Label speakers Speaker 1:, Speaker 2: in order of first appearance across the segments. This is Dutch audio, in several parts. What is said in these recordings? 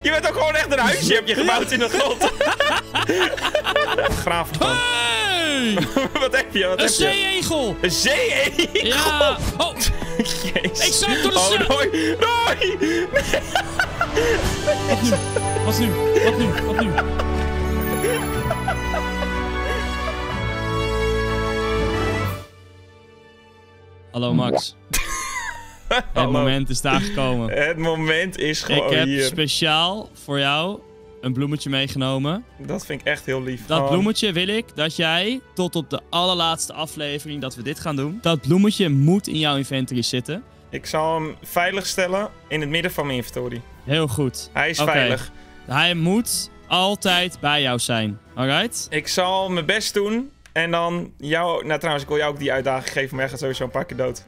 Speaker 1: Je bent ook gewoon echt een huisje heb je gebouwd in de grond. Graaf dan.
Speaker 2: Hey!
Speaker 1: Wat heb je?
Speaker 2: Een zee-egel.
Speaker 1: Een zee-egel?
Speaker 2: Ja. Oh.
Speaker 1: Jezus.
Speaker 2: Ik zag door de zee.
Speaker 1: Roy.
Speaker 2: Wat nu? Wat nu? Hallo Max. Het moment is daar gekomen.
Speaker 1: Het moment is gewoon hier.
Speaker 2: Ik heb speciaal voor jou een bloemetje meegenomen.
Speaker 1: Dat vind ik echt heel lief.
Speaker 2: Dat bloemetje wil ik dat jij tot op de allerlaatste aflevering dat we dit gaan doen. Dat bloemetje moet in jouw inventory zitten.
Speaker 1: Ik zal hem veilig stellen in het midden van mijn inventory.
Speaker 2: Heel goed.
Speaker 1: Hij is veilig.
Speaker 2: Hij moet altijd bij jou zijn. Alright?
Speaker 1: Ik zal mijn best doen. En dan jou... Nou trouwens, ik wil jou ook die uitdaging geven, maar jij gaat sowieso een paar keer dood.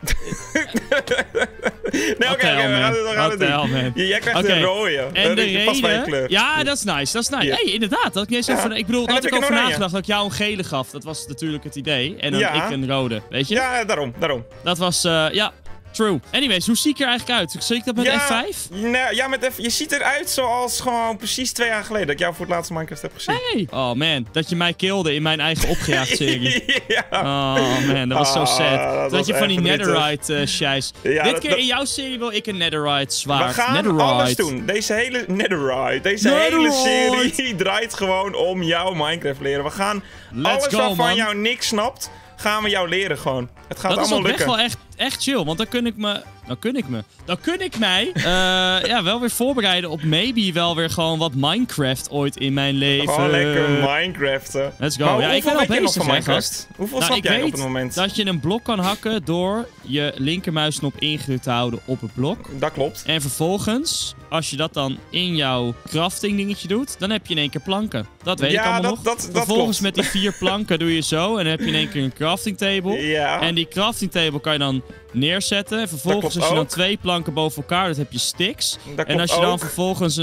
Speaker 1: Nee, oké, we gaan het doen. Jij krijgt een rode.
Speaker 2: En de reden...
Speaker 1: Pas bij je kleur.
Speaker 2: Ja, dat is nice.
Speaker 1: Ja.
Speaker 2: Hey, inderdaad. Dat ik niet eens even... Ik bedoel, dat ik over nagedacht dat ik jou een gele gaf. Dat was natuurlijk het idee. En dan ik een rode. Weet je?
Speaker 1: Ja, daarom.
Speaker 2: Dat was... ja... True. Anyways, hoe zie ik er eigenlijk uit? Zie ik dat met F5?
Speaker 1: Nee, ja, met F... Je ziet eruit zoals gewoon precies 2 jaar geleden dat ik jou voor het laatste Minecraft heb gezien.
Speaker 2: Hey! Oh man, dat je mij killde in mijn eigen opgejaagd-serie.
Speaker 1: Ja.
Speaker 2: Oh man, dat was zo sad. Dat je van die netherite shijs.
Speaker 1: Ja,
Speaker 2: Dit keer in jouw serie wil ik een netherite zwaard.
Speaker 1: We gaan alles doen. Deze hele hele serie draait gewoon om jouw Minecraft leren. We gaan alles waarvan jou niks snapt, gaan we jou leren gewoon. Het gaat allemaal lukken.
Speaker 2: Dat is wel echt chill, want dan kun ik mij ja, wel weer voorbereiden op maybe wel weer gewoon wat Minecraft ooit in mijn leven.
Speaker 1: Gewoon lekker Minecraften.
Speaker 2: Let's go.
Speaker 1: Maar
Speaker 2: ja, ik ben al bezig,
Speaker 1: van Minecraft. Hoeveel snap jij op het moment?
Speaker 2: Dat je een blok kan hakken door je linkermuisknop ingedrukt te houden op het blok.
Speaker 1: Dat klopt.
Speaker 2: En vervolgens, als je dat dan in jouw crafting dingetje doet, dan heb je in één keer planken. Dat weet ik allemaal nog. Vervolgens met die 4 planken doe je zo en dan heb je in één keer een crafting table.
Speaker 1: Ja.
Speaker 2: En die crafting table kan je dan neerzetten. En vervolgens als je dan 2 planken boven elkaar doet, heb je sticks. En als je dan vervolgens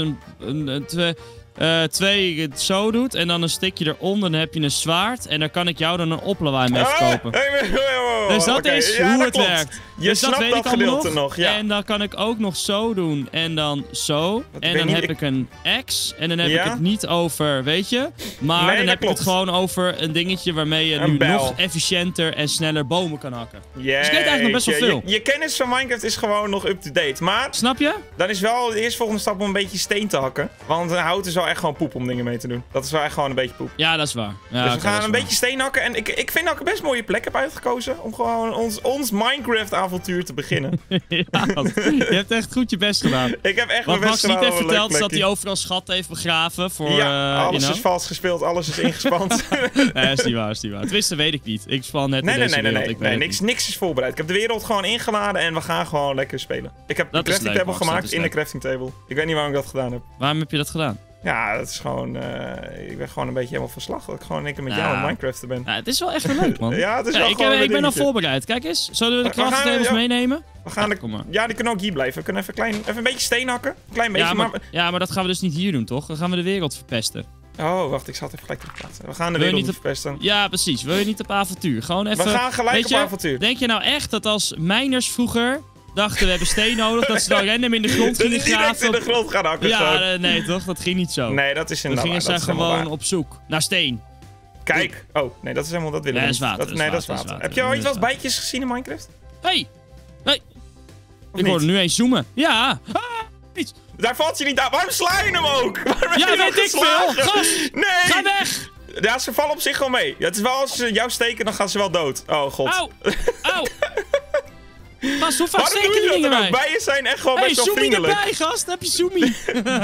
Speaker 2: twee zo doet en dan een stikje eronder, dan heb je een zwaard. En dan kan ik jou dan een oplawaai mee verkopen. Dus dat is hoe het werkt.
Speaker 1: Je snapt dat gedeelte nog. Ja.
Speaker 2: En dan kan ik ook nog zo doen en dan zo. En dan heb ik een X. En dan heb ik het niet over, weet je. Maar dan heb ik het gewoon over een dingetje waarmee je nu nog efficiënter en sneller bomen kan hakken. Dus ik weet eigenlijk nog best wel veel.
Speaker 1: Je kennis van Minecraft is gewoon nog up-to-date. Maar
Speaker 2: snap je?
Speaker 1: Dan is wel de eerstvolgende stap om een beetje steen te hakken. Want hout is wel echt gewoon poep om dingen mee te doen. Dat is wel echt gewoon een beetje poep.
Speaker 2: Ja, dat is waar. Ja,
Speaker 1: dus we gaan een beetje steen hakken. En ik vind dat ik een best mooie plek heb uitgekozen om gewoon ons Minecraft-avontuur te beginnen.
Speaker 2: Ja, je hebt echt goed je best gedaan.
Speaker 1: Ik heb echt mijn best gedaan.
Speaker 2: Wat Max niet heeft verteld is dat hij overal schatten heeft begraven. Voor,
Speaker 1: alles is vals gespeeld, alles is ingespand.
Speaker 2: Nee, is niet waar. Tenminste, weet ik niet. Ik span net in deze wereld.
Speaker 1: Nee, niks is voorbereid. Ik heb de wereld gewoon ingeladen en we gaan gewoon lekker spelen. Ik heb de crafting table gemaakt in de crafting table. Ik weet niet waarom ik dat gedaan heb.
Speaker 2: Waarom heb je dat gedaan?
Speaker 1: Ja, dat is gewoon... ik ben gewoon een beetje helemaal van slag dat ik gewoon een keer met jou aan Minecraften ben.
Speaker 2: Ja, het is wel echt wel leuk, man.
Speaker 1: Ja, het is wel gewoon
Speaker 2: ik ben al voorbereid. Kijk eens, zullen we de crafting tables meenemen?
Speaker 1: We gaan ja, die kunnen ook hier blijven. We kunnen even een beetje steen hakken. Klein beetje,
Speaker 2: maar dat gaan we dus niet hier doen, toch? Dan gaan we de wereld verpesten.
Speaker 1: Oh, wacht, ik zal het even gelijk terugplaatsen. We gaan de wereld verpesten.
Speaker 2: Ja, precies. Wil je niet op avontuur? Gewoon even...
Speaker 1: We gaan gelijk op avontuur.
Speaker 2: Denk je nou echt dat als miners vroeger dachten we hebben steen nodig, dat ze dan random in de grond gingen graven?
Speaker 1: Direct in de grond gaan hakken.
Speaker 2: Ja, nee toch? Dat ging niet zo.
Speaker 1: Nee, dat is inderdaad.
Speaker 2: Dan gingen ze gewoon op zoek naar steen.
Speaker 1: Kijk. Oh, nee, dat is helemaal... Dat willen we niet. Dat is water. Heb je ooit wel eens bijtjes gezien in Minecraft?
Speaker 2: Hey! Ik hoorde nu eens zoomen. Ja! Iets.
Speaker 1: Daar valt je niet aan. Waarom sla je hem ook?
Speaker 2: Ja, weet ik veel! Gast!
Speaker 1: Nee!
Speaker 2: Ga weg!
Speaker 1: Ja, ze vallen op zich gewoon mee. Het is wel als ze jou steken, dan gaan ze wel dood. Oh, god.
Speaker 2: Auw! Gast, hoe vaak steken die dingen bij?
Speaker 1: Bijen zijn echt gewoon best wel vriendelijk.
Speaker 2: Erbij, gast. Heb je Zoomie?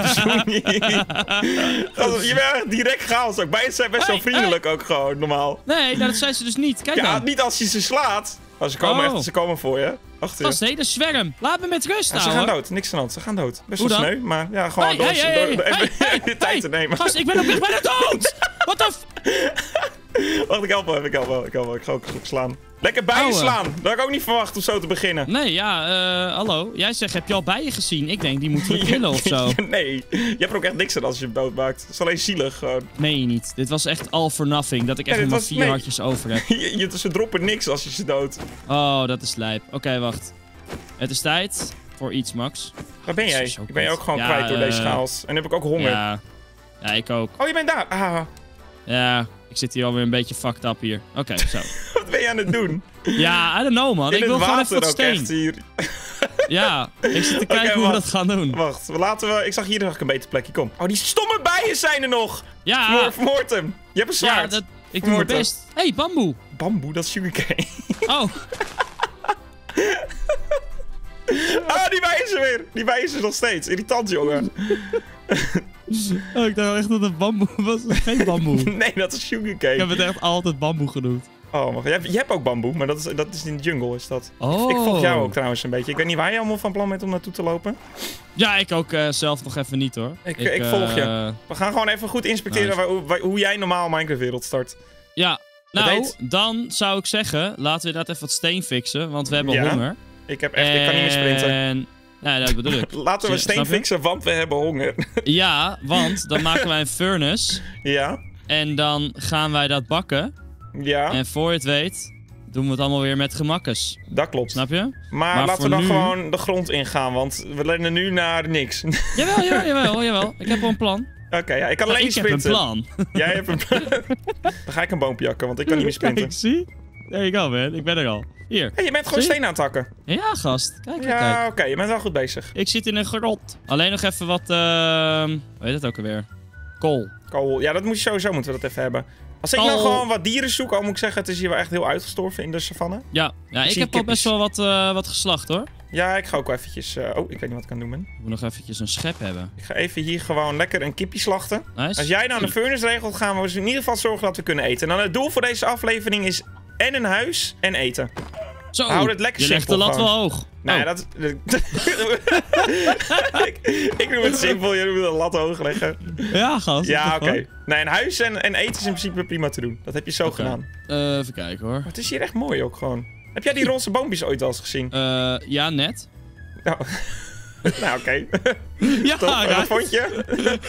Speaker 1: Je bent echt direct chaos ook. Bijen zijn best wel vriendelijk ook gewoon, normaal.
Speaker 2: Nee, dat zijn ze dus niet. Kijk dan.
Speaker 1: Niet als je ze slaat. Oh, ze komen voor je. Achter je.
Speaker 2: Gast, nee, de zwerm. Laat me met rust,
Speaker 1: Ze gaan dood. Niks aan de hand. Ze gaan dood. Best wel sneu, maar ja, gewoon door de tijd te nemen.
Speaker 2: Gast, ik ben ook echt bijna dood! Wat de
Speaker 1: Wacht, ik help wel. Ik ga ook goed slaan. Lekker bijen slaan. Dat had ik ook niet verwacht om zo te beginnen.
Speaker 2: Nee, ja, hallo. Jij zegt, heb je al bijen gezien? Ik denk, die moeten we killen of zo.
Speaker 1: Nee, je hebt er ook echt niks aan als je hem doodmaakt. Het is alleen zielig gewoon.
Speaker 2: Nee, niet. Dit was echt all for nothing. Dat ik echt nog maar 4 hartjes over heb.
Speaker 1: Ze droppen niks als je ze dood.
Speaker 2: Oh, dat is lijp. Oké, wacht. Het is tijd voor iets, Max.
Speaker 1: Waar ben jij? Ik ben je ook gewoon kwijt door deze chaos. En dan heb ik ook honger.
Speaker 2: Ja, ik ook.
Speaker 1: Oh, je bent daar.
Speaker 2: Ja, ik zit hier alweer een beetje fucked up hier. Oké, zo.
Speaker 1: Wat ben je aan het doen?
Speaker 2: Ja, I don't know, man. Ik wil gewoon even wat steen.
Speaker 1: Hier.
Speaker 2: Ja, ik zit te kijken hoe we dat gaan doen.
Speaker 1: Wacht, ik zag hier nog een beter plekje. Kom. Oh, die stomme bijen zijn er nog.
Speaker 2: Ja.
Speaker 1: Vermoord hem. Je hebt een zwaard.
Speaker 2: Ja, ik doe mijn best. Hé, bamboe.
Speaker 1: Bamboe, dat is sugarcane.
Speaker 2: Oh.
Speaker 1: Die bijen is er weer. Die bijen is er nog steeds. Irritant, jongen.
Speaker 2: Oh, ik dacht echt dat het bamboe was. Geen bamboe.
Speaker 1: Nee, dat is sugarcane.
Speaker 2: Ik heb het echt altijd bamboe genoemd.
Speaker 1: Oh, maar je hebt ook bamboe, maar dat is in de jungle, is dat.
Speaker 2: Oh.
Speaker 1: Ik volg jou ook trouwens een beetje. Ik weet niet waar je allemaal van plan bent om naartoe te lopen.
Speaker 2: Ja, ik ook zelf nog even niet, hoor.
Speaker 1: Ik volg je. We gaan gewoon even goed inspecteren hoe jij normaal Minecraft-wereld start.
Speaker 2: Ja, nou, dan zou ik zeggen, laten we inderdaad even wat steen fixen, want we hebben honger.
Speaker 1: Ik kan niet meer sprinten.
Speaker 2: Nee, dat bedoel ik.
Speaker 1: Laten we steen fixen, want we hebben honger.
Speaker 2: Ja, want dan maken wij een furnace.
Speaker 1: Ja.
Speaker 2: En dan gaan wij dat bakken.
Speaker 1: Ja.
Speaker 2: En voor je het weet, doen we het allemaal weer met gemakkes.
Speaker 1: Dat klopt.
Speaker 2: Snap je?
Speaker 1: Maar laten we dan gewoon de grond ingaan, want we rennen nu naar niks.
Speaker 2: Jawel. Ik heb wel een plan.
Speaker 1: Oké, ja, ik kan alleen niet sprinten.
Speaker 2: Ik heb een plan.
Speaker 1: Jij hebt een plan. Dan ga ik een boompje hakken, want ik kan niet meer sprinten.
Speaker 2: Kijk, zie? There you go, man. Ik ben er al. Hier.
Speaker 1: Hey, je bent gewoon steen aan het hakken.
Speaker 2: Ja, gast. Kijk.
Speaker 1: Ja, oké, je bent wel goed bezig.
Speaker 2: Ik zit in een grot. Alleen nog even wat, hoe heet het ook alweer? Kool.
Speaker 1: Ja, sowieso moeten we dat even hebben. Als ik nou gewoon wat dieren zoek, al moet ik zeggen, het is hier wel echt heel uitgestorven in de savanne.
Speaker 2: Ja, ik heb al best wel wat geslacht, hoor.
Speaker 1: Ja, ik ga ook wel eventjes... ik weet niet wat ik aan het doen ben.
Speaker 2: Ik moet nog eventjes een schep hebben.
Speaker 1: Ik ga even hier gewoon lekker een kipje slachten.
Speaker 2: Nice.
Speaker 1: Als jij nou de furnace regelt, gaan we dus in ieder geval zorgen dat we kunnen eten. En dan het doel voor deze aflevering is en een huis en eten.
Speaker 2: Zo,
Speaker 1: houd het lekker
Speaker 2: je legt de lat wel hoog.
Speaker 1: Nee, dat... ik noem het simpel, je moet de lat hoog leggen.
Speaker 2: Ja, gast.
Speaker 1: Ja, oké. Nee, een huis en eten is in principe prima te doen. Dat heb je zo gedaan.
Speaker 2: Even kijken, hoor.
Speaker 1: Maar het is hier echt mooi ook gewoon. Heb jij die roze boompjes ooit al eens gezien?
Speaker 2: Ja, net.
Speaker 1: Nou, oké.
Speaker 2: Ja,
Speaker 1: wat vond je?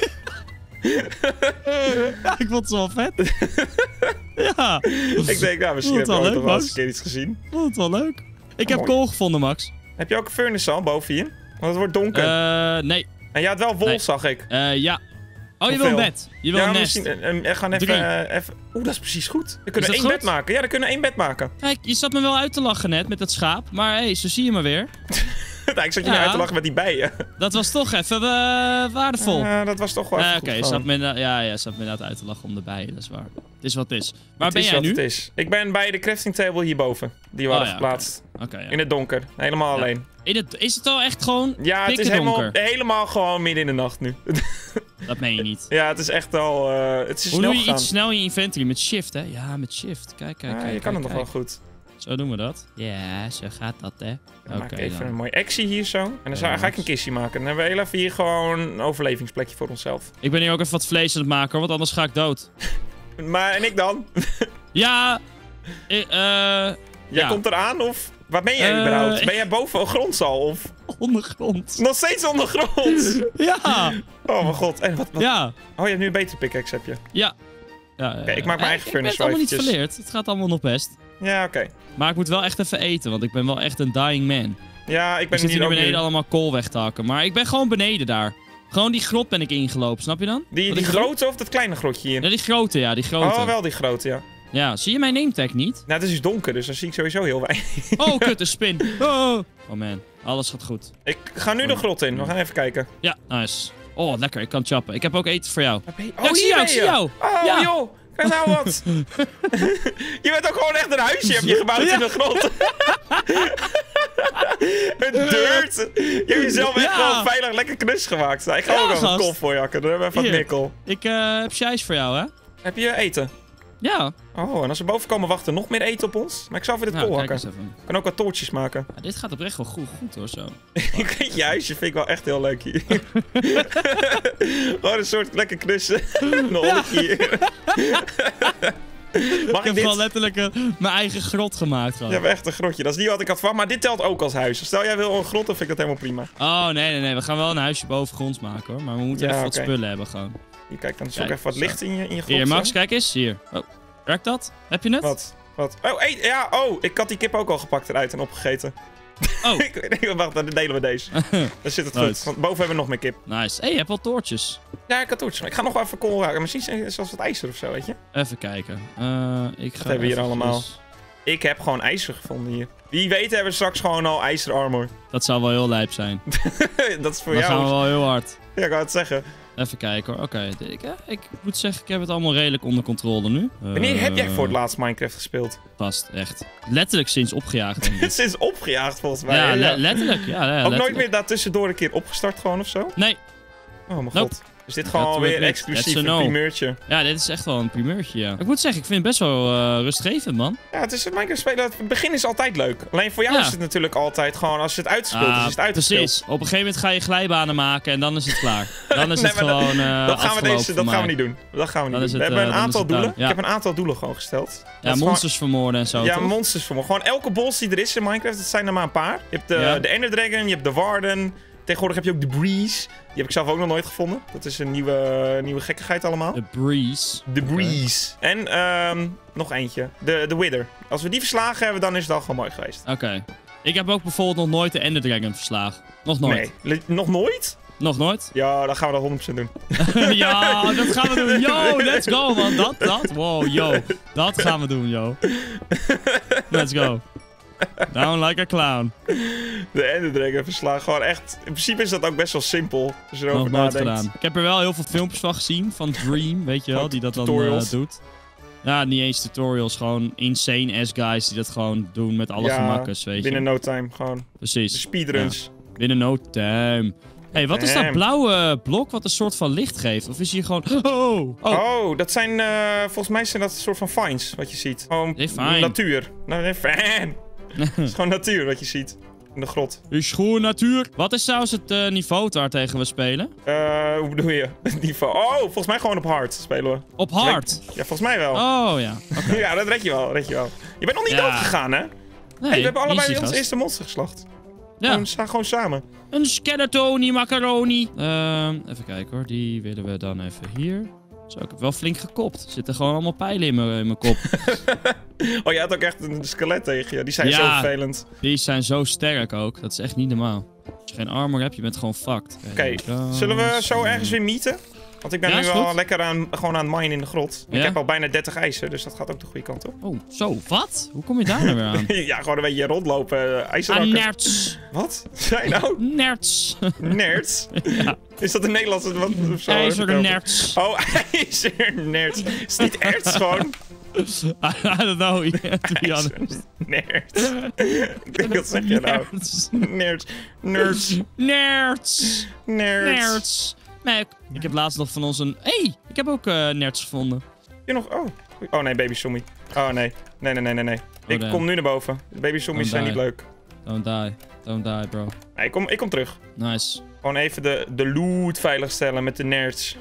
Speaker 2: Ja, ik vond het wel vet. Ja.
Speaker 1: Ik denk, nou, misschien heb je ooit nog wel eens een keer iets gezien.
Speaker 2: Ik vond het wel leuk. Ik heb kool gevonden, Max.
Speaker 1: Heb je ook een furnace al boven hier? Want het wordt donker.
Speaker 2: Nee.
Speaker 1: En je had wel wol, zag ik.
Speaker 2: Ja. Oh, je wil een bed. Je wil een nest.
Speaker 1: We gaan even... Oeh, dat is precies goed. We kunnen 1 bed maken. Ja, we kunnen 1 bed maken.
Speaker 2: Kijk, je zat me wel uit te lachen net met dat schaap. Maar hé, zo zie je me weer.
Speaker 1: Nou, ik zat je nu uit te lachen met die bijen.
Speaker 2: Dat was toch even waardevol.
Speaker 1: Dat was toch wel even
Speaker 2: oké, je zat me inderdaad uit te lachen om de bijen, dat is waar. Het is wat het is. Waar ben jij nu?
Speaker 1: Ik ben bij de crafting table hierboven. Die we hadden geplaatst.
Speaker 2: Okay,
Speaker 1: in het donker. Helemaal alleen.
Speaker 2: Is het al echt gewoon
Speaker 1: het is helemaal gewoon midden in de nacht nu.
Speaker 2: Dat meen je niet.
Speaker 1: Ja, het is echt al... het is
Speaker 2: Hoe doe je iets snel in je inventory? Met shift, hè? Ja, met shift. Kijk.
Speaker 1: Je kan het nog wel goed.
Speaker 2: Zo doen we dat. Ja, zo gaat dat, hè.
Speaker 1: Dan maak ik even een mooie actie hier zo. En dan ga ik een kistje maken. Dan hebben we heel even hier gewoon een overlevingsplekje voor onszelf.
Speaker 2: Ik ben hier ook even wat vlees aan het maken, hoor, want anders ga ik dood.
Speaker 1: Maar, en ik dan?
Speaker 2: Ja,
Speaker 1: Jij komt eraan, of... Waar ben jij überhaupt? Ben jij boven grondzal, of...
Speaker 2: Ondergrond.
Speaker 1: Nog steeds ondergrond?
Speaker 2: Ja.
Speaker 1: Oh mijn god. En wat?
Speaker 2: Ja.
Speaker 1: Oh, je hebt nu een betere pickaxe, heb je?
Speaker 2: Ja.
Speaker 1: Oké, ik maak mijn eigen furnace
Speaker 2: wel eventjes. Ik ben het allemaal niet verleerd. Het gaat allemaal nog best.
Speaker 1: Ja, oké.
Speaker 2: Maar ik moet wel echt even eten, want ik ben wel echt een dying man.
Speaker 1: Ja, ik ben
Speaker 2: hier beneden allemaal kool weg te hakken. Maar ik ben gewoon beneden daar. Gewoon die grot ben ik ingelopen, snap je dan?
Speaker 1: Die grote of dat kleine grotje hier?
Speaker 2: Ja, die grote, die grote.
Speaker 1: Oh, wel die grote, ja.
Speaker 2: Ja, zie je mijn nametag niet?
Speaker 1: Nou, het is dus donker, dus dan zie ik sowieso heel weinig.
Speaker 2: Oh, kut, een spin. Oh man, alles gaat goed.
Speaker 1: Ik ga nu de grot in, we gaan even kijken.
Speaker 2: Ja, nice. Oh, lekker, ik kan chappen. Ik heb ook eten voor jou.
Speaker 1: Oh,
Speaker 2: ik zie jou.
Speaker 1: Oh, ja. Joh. Kijk nou wat. Je bent ook gewoon echt een huisje, heb je gebouwd in de grot. Een dirt. Je hebt jezelf echt gewoon veilig lekker knus gemaakt. Ik ga ook nog een kol voor je hakken, dan hebben we even wat nikkel.
Speaker 2: Ik heb sjijs voor jou, hè?
Speaker 1: Heb je eten?
Speaker 2: Ja.
Speaker 1: Oh, en als we boven komen wachten, nog meer eten op ons? Maar ik zal even dit kool hakken. Ik kan ook wat toortjes maken.
Speaker 2: Ja, dit gaat oprecht wel goed hoor, zo.
Speaker 1: Ik weet je huisje vind ik wel echt heel leuk hier. Gewoon een soort lekker knussen. Een holletje hier.
Speaker 2: Ik heb gewoon letterlijk mijn eigen grot gemaakt. Gewoon.
Speaker 1: Je hebt echt een grotje. Dat is niet wat ik had van, maar dit telt ook als huis. Stel jij wil een grot, dan vind ik dat helemaal prima.
Speaker 2: Oh, nee. We gaan wel een huisje bovengronds maken hoor. Maar we moeten even wat spullen hebben gewoon.
Speaker 1: Hier, kijk, dan zoek even wat licht in je grot.
Speaker 2: Hier, Max, kijk eens. Hier. Oh, werkt dat? Heb je het?
Speaker 1: Wat? Oh, ja, ik had die kip ook al gepakt eruit en opgegeten.
Speaker 2: Oh.
Speaker 1: Wacht, dan delen we deze. Dan zit het goed. Want boven hebben we nog meer kip.
Speaker 2: Nice. Hey, je hebt wel toortjes.
Speaker 1: Ja, ik had toortjes. Maar ik ga nog wel even kool raken. Misschien zelfs wat ijzer of zo, weet je.
Speaker 2: Even kijken. Wat
Speaker 1: hebben we hier allemaal? Ik heb gewoon ijzer gevonden hier. Wie weet hebben we straks gewoon al ijzerarmor.
Speaker 2: Dat zou wel heel lijp zijn.
Speaker 1: Dat is voor
Speaker 2: jou.
Speaker 1: jou.
Speaker 2: Dat gaan we wel heel hard.
Speaker 1: Ja, ik wou het zeggen.
Speaker 2: Even kijken hoor. Oké, ik moet zeggen, ik heb het allemaal redelijk onder controle nu.
Speaker 1: Wanneer heb jij voor het laatst Minecraft gespeeld?
Speaker 2: Vast, echt. Letterlijk sinds opgejaagd, denk ik.
Speaker 1: Sinds opgejaagd, volgens mij.
Speaker 2: Ja, letterlijk. Ja,
Speaker 1: ook nooit meer daartussendoor een keer opgestart gewoon of zo?
Speaker 2: Nee.
Speaker 1: Oh mijn god. Is dit gewoon weer exclusief een primeurtje?
Speaker 2: Ja, dit is echt wel een primeurtje, ja. Ik moet zeggen, ik vind het best wel rustgevend, man.
Speaker 1: Ja, het is het Minecraft spelen. Het begin is altijd leuk. Alleen voor jou is het natuurlijk altijd gewoon, als je het uitspeelt, is het uitgespeeld.
Speaker 2: Precies. Op een gegeven moment ga je glijbanen maken en dan is het klaar. Dan is het gewoon
Speaker 1: dat gaan we niet doen. Dat gaan we niet doen. We hebben een aantal doelen. Ik heb een aantal doelen gewoon gesteld.
Speaker 2: Ja, monsters vermoorden en zo,
Speaker 1: ja, monsters vermoorden. Gewoon elke boss die er is in Minecraft, dat zijn er maar een paar. Je hebt de Ender Dragon, je hebt de Warden. Tegenwoordig heb je ook de Breeze. Die heb ik zelf ook nog nooit gevonden. Dat is een nieuwe gekkigheid allemaal.
Speaker 2: De Breeze.
Speaker 1: De Breeze. En nog eentje. De Wither. Als we die verslagen hebben, dan is het al gewoon mooi geweest.
Speaker 2: Oké. Ik heb ook bijvoorbeeld nog nooit de Ender Dragon verslagen. Nog nooit.
Speaker 1: Nee. Nog nooit?
Speaker 2: Nog nooit?
Speaker 1: Ja, dan gaan we dat 100% doen.
Speaker 2: Ja, dat gaan we doen. Yo, let's go, man. Dat. Wow, yo. Dat gaan we doen, yo. Let's go. Down like a clown.
Speaker 1: De Ender Dragon verslagen. Gewoon echt... In principe is dat ook best wel simpel. Als je erover nadenkt.
Speaker 2: Gedaan. Ik heb er wel heel veel filmpjes van gezien. Van Dream, weet je wel. Die dat dan doet. Ja, niet eens tutorials. Gewoon insane-ass guys die dat gewoon doen met alle gemakkers, weet je.
Speaker 1: Binnen no time. Gewoon.
Speaker 2: Precies.
Speaker 1: De speedruns.
Speaker 2: Ja. Binnen no time. Hé, wat is dat blauwe blok wat een soort van licht geeft? Of is hier gewoon... Oh,
Speaker 1: dat zijn... volgens mij zijn dat een soort van vines, wat je ziet. Gewoon natuur. Fan. Het is gewoon natuur wat je ziet. In de grot.
Speaker 2: Is gewoon natuur. Wat is trouwens het niveau waartegen we spelen?
Speaker 1: Hoe bedoel je? Het niveau? Oh, volgens mij gewoon op hard spelen we.
Speaker 2: Op hard?
Speaker 1: Ja, volgens mij wel.
Speaker 2: Oh, ja. Okay.
Speaker 1: Ja, dat red je wel. Je bent nog niet dood gegaan, hè? Nee, we hebben allebei ons eerste monster geslacht. Ja. We staan gewoon samen.
Speaker 2: Een skeletoni macaroni. Even kijken hoor. Die willen we dan even hier. Zo, ik heb wel flink gekopt. Er zitten gewoon allemaal pijlen in mijn kop.
Speaker 1: Oh, je had ook echt een skelet tegen je. Die zijn zo vervelend.
Speaker 2: Die zijn zo sterk ook. Dat is echt niet normaal. Als je geen armor hebt, je bent gewoon fucked.
Speaker 1: Oké, zullen we zo ergens weer meeten? Want ik ben nu al lekker gewoon aan het minen in de grot. Ik heb al bijna 30 ijzer, dus dat gaat ook de goede kant op.
Speaker 2: Oh, zo, wat? Hoe kom je daar nou weer aan?
Speaker 1: Ja, gewoon een beetje rondlopen, ijzerhakken.
Speaker 2: Nerds.
Speaker 1: Wat? Zijn nou?
Speaker 2: Nerds.
Speaker 1: Nerds? Ja. Is dat een Nederlandse wat of zo?
Speaker 2: IJzernerds.
Speaker 1: Oh, IJzernerds. Is het niet erts gewoon?
Speaker 2: I don't know, to be honest.
Speaker 1: Nerds. Ik denk, wat zeg je nou? Nerds. Nerds.
Speaker 2: Nerds.
Speaker 1: Nerds.
Speaker 2: Nee, ik heb laatst nog van ons een... Hey, ik heb ook nerds gevonden.
Speaker 1: Je nog... Oh nee, baby zombie. Oh nee. Nee. Ik kom nu naar boven. De baby zombies zijn niet leuk.
Speaker 2: Don't die, bro.
Speaker 1: Nee, ik kom terug.
Speaker 2: Nice.
Speaker 1: Gewoon even de loot veiligstellen met de nerds.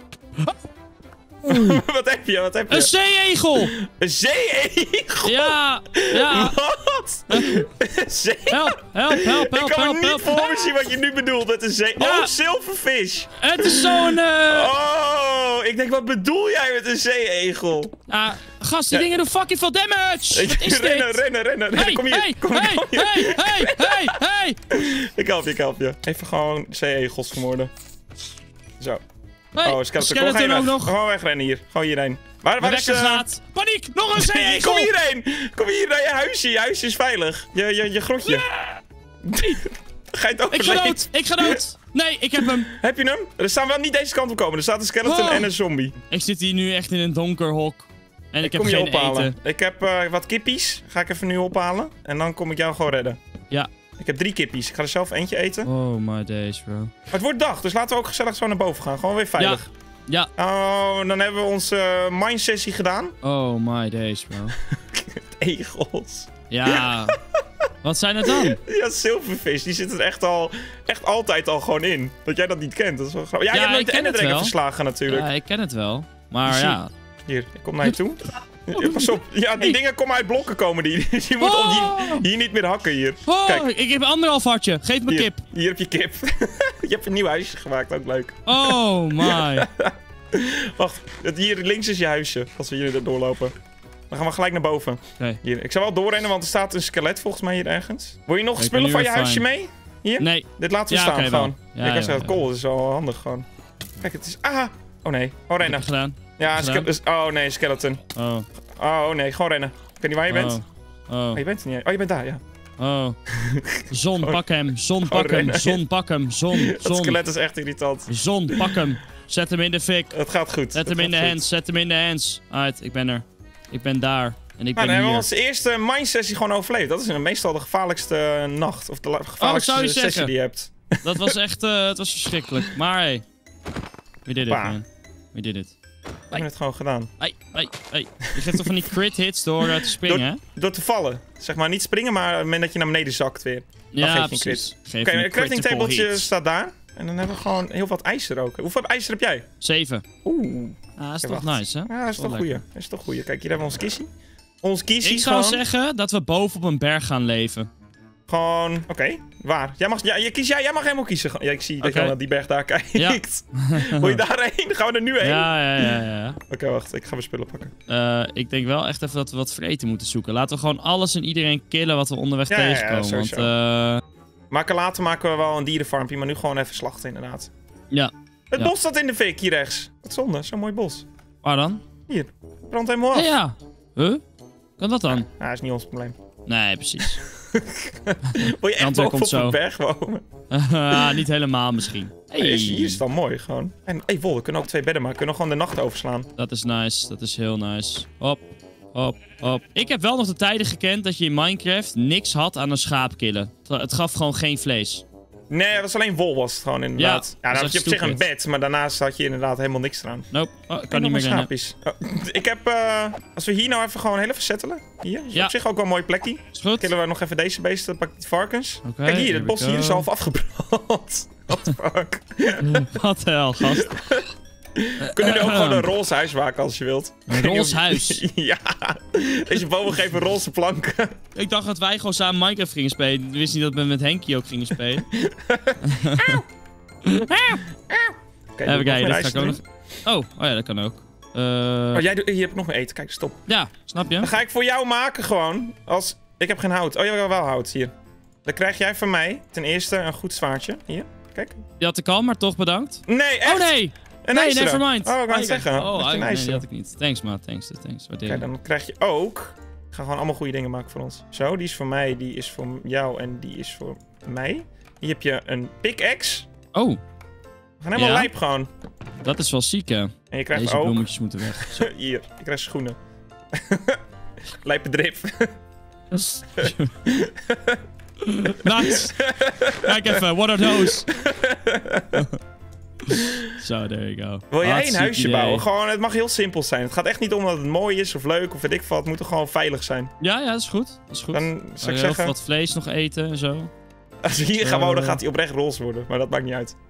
Speaker 1: Wat heb je?
Speaker 2: Een zeeegel!
Speaker 1: Een zeeegel?
Speaker 2: Ja.
Speaker 1: Wat?
Speaker 2: Help.
Speaker 1: Ik kan me niet voor me zien wat je nu bedoelt met een zee... Ja. Oh, silverfish.
Speaker 2: Het is zo'n...
Speaker 1: Oh, ik denk, wat bedoel jij met een zeeegel?
Speaker 2: Gast, die dingen doen fucking veel damage! Wat is
Speaker 1: rennen.
Speaker 2: Hey,
Speaker 1: kom hier.
Speaker 2: Hey!
Speaker 1: Ik help je. Even gewoon zeeegels vermoorden. Zo.
Speaker 2: Hey,
Speaker 1: oh, skeleton ook nog. Gewoon wegrennen hier. Gewoon hierheen. Waar is
Speaker 2: gaat? Paniek! Nog een zeeegel!
Speaker 1: Kom hierheen! Kom hier naar je huisje. Je huisje is veilig. Je grotje. Ja. Ga je het overleven?
Speaker 2: Ik ga dood! Nee, ik heb hem.
Speaker 1: Heb je hem? Er staan wel niet deze kant op komen. Er staat een skeleton en een zombie.
Speaker 2: Ik zit hier nu echt in een donker hok. En ik heb
Speaker 1: geen
Speaker 2: ophalen.
Speaker 1: Eten. Ik heb wat kippies. Ga ik even nu ophalen. En dan kom ik jou gewoon redden.
Speaker 2: Ja.
Speaker 1: Ik heb 3 kippies. Ik ga er zelf eentje eten.
Speaker 2: Oh my days, bro.
Speaker 1: Maar het wordt dag, dus laten we ook gezellig zo naar boven gaan. Gewoon weer veilig.
Speaker 2: Ja.
Speaker 1: Oh, dan hebben we onze mine sessie gedaan.
Speaker 2: Oh my days, bro.
Speaker 1: Egels.
Speaker 2: Ja. Wat zijn het dan?
Speaker 1: Ja, silverfish. Die zitten er echt altijd al gewoon in. Dat jij dat niet kent. Dat is wel grappig. Ja, je hebt nooit de Ender Dragon verslagen natuurlijk.
Speaker 2: Ja, ik ken het wel. Maar ja.
Speaker 1: Hier, ik kom naar je toe. Ja, pas op. Ja, die dingen komen uit blokken komen. Die moet hier niet meer hakken hier.
Speaker 2: Kijk. Ik heb een 1,5 hartje. Geef me kip.
Speaker 1: Hier heb je kip. Je hebt een nieuw huisje gemaakt. Ook leuk.
Speaker 2: Oh my.
Speaker 1: Wacht. Hier links is je huisje. Als we hier doorlopen. Dan gaan we gelijk naar boven.
Speaker 2: Okay.
Speaker 1: Hier, ik zal wel doorrennen, want er staat een skelet volgens mij hier ergens. Wil je nog spullen van je huisje mee? Hier?
Speaker 2: Nee.
Speaker 1: Dit laten we staan gewoon.
Speaker 2: Ja,
Speaker 1: ik kan zeggen, kool is wel handig gewoon. Kijk, het is... Ah! Oh nee, gewoon rennen.
Speaker 2: Gedaan.
Speaker 1: Ja, oh nee, skeleton. Oh nee, gewoon rennen. Ik weet niet waar je bent. Oh, je bent er niet. Oh, je bent daar, ja.
Speaker 2: Oh. Zon, pak hem. Zon, pak hem. Zon, pak hem. Zon.
Speaker 1: Dat skelet is echt irritant.
Speaker 2: Zon, pak hem. Zet hem in de fik.
Speaker 1: Het gaat goed.
Speaker 2: Zet hem in de hands. Zet hem in de hands. Alright, ik ben er. Ik ben daar. En ik ben
Speaker 1: dan hebben we
Speaker 2: hier.
Speaker 1: onze eerste mine-sessie gewoon overleefd. Dat is meestal de gevaarlijkste nacht. Of de gevaarlijkste sessie die je hebt.
Speaker 2: Dat was echt... het was verschrikkelijk. Maar hey. We did it, man. We did it.
Speaker 1: We hebben het gewoon gedaan.
Speaker 2: Hey. Je geeft toch van die crit hits door te springen, hè?
Speaker 1: Door te vallen. Zeg maar niet springen, maar op het moment dat je naar beneden zakt weer. Dan geef je een crit. Oké, een crafting tabletje staat daar. En dan hebben we gewoon heel veel ijzer ook. Hoeveel ijzer heb jij?
Speaker 2: 7.
Speaker 1: Oeh.
Speaker 2: Dat is toch nice, hè?
Speaker 1: Ja, dat is toch goeie. Kijk, hier hebben we ons kissie. Ons kissie
Speaker 2: Ik zou zeggen dat we boven op een berg gaan leven.
Speaker 1: Gewoon, oké. Waar? Jij mag helemaal kiezen. Ja, ik zie dat je naar die berg daar kijkt. Ja. Wil je daarheen? Gaan we er nu heen?
Speaker 2: Ja.
Speaker 1: Oké, wacht. Ik ga mijn spullen pakken.
Speaker 2: Ik denk wel echt even dat we wat vreten moeten zoeken. Laten we gewoon alles en iedereen killen wat we onderweg tegenkomen.
Speaker 1: Ja, later maken we wel een dierenfarmpje, maar nu gewoon even slachten inderdaad.
Speaker 2: Ja.
Speaker 1: Het bos staat in de fik hier rechts. Wat zonde, zo'n mooi bos.
Speaker 2: Waar dan?
Speaker 1: Hier. Brandt helemaal af.
Speaker 2: Ja. Huh? Kan dat dan?
Speaker 1: Dat is niet ons probleem.
Speaker 2: Nee, precies.
Speaker 1: Wil je echt boven op een berg wonen?
Speaker 2: Niet helemaal misschien.
Speaker 1: Hey. Hier is het dan mooi gewoon. En Wol, we kunnen ook 2 bedden maken. We kunnen gewoon de nacht overslaan.
Speaker 2: Dat is nice. Dat is heel nice. Hop. Ik heb wel nog de tijden gekend dat je in Minecraft niks had aan een schaap killen. Het gaf gewoon geen vlees.
Speaker 1: Nee, dat was alleen wol was het gewoon inderdaad. Ja, dan had je op zich een bed, maar daarnaast had je inderdaad helemaal niks eraan.
Speaker 2: Nope. Ik kan niet meer rennen.
Speaker 1: Ik heb, als we hier nou even gewoon heel even settelen. Hier, is op zich ook wel een mooi plekje.
Speaker 2: Is goed.
Speaker 1: Killen we nog even deze beesten, dan pak ik die varkens. Kijk hier, het bos hier is half afgebrand. What the fuck?
Speaker 2: Wat de hel, gast.
Speaker 1: We kunnen er ook gewoon een roze huis maken als je wilt.
Speaker 2: Een roze huis?
Speaker 1: Ja. Deze bomen geven roze planken.
Speaker 2: Ik dacht dat wij gewoon samen Minecraft gingen spelen. Ik wist niet dat we met Henkie ook gingen spelen. Even kijken, dit ga ik ook nog... Oh ja, dat kan ook.
Speaker 1: Hier heb ik nog meer eten. Kijk, stop.
Speaker 2: Ja, snap je?
Speaker 1: Dan ga ik voor jou maken gewoon. Ik heb geen hout. Oh, je hebt wel hout hier. Dan krijg jij van mij ten eerste een goed zwaardje. Hier, kijk.
Speaker 2: Die had ik al, maar toch bedankt.
Speaker 1: Nee, echt?
Speaker 2: Oh nee!
Speaker 1: Nee,
Speaker 2: nevermind.
Speaker 1: Oh, ik kan het zeggen.
Speaker 2: Nee, die had ik niet. Thanks, maat. Thanks.
Speaker 1: Kijk, dan krijg je ook... Ik ga gewoon allemaal goede dingen maken voor ons. Zo, die is voor mij, die is voor jou en die is voor mij. Hier heb je een pickaxe.
Speaker 2: Oh.
Speaker 1: We gaan helemaal lijp gewoon.
Speaker 2: Dat is wel ziek, hè?
Speaker 1: En je krijgt
Speaker 2: Deze
Speaker 1: ook...
Speaker 2: bloemetjes moeten weg.
Speaker 1: Hier, je krijgt schoenen. Lijpe drip.
Speaker 2: Nice. Kijk even, what are those? Zo, there you go.
Speaker 1: Wil jij een huisje bouwen? Gewoon, het mag heel simpel zijn. Het gaat echt niet om dat het mooi is of leuk of weet ik wat. Het moet er gewoon veilig zijn.
Speaker 2: Ja, dat is goed.
Speaker 1: Dan zou ik zeggen...
Speaker 2: wat vlees nog eten en zo.
Speaker 1: Als we hier gaan wonen, gaat hij oprecht roze worden. Maar dat maakt niet uit.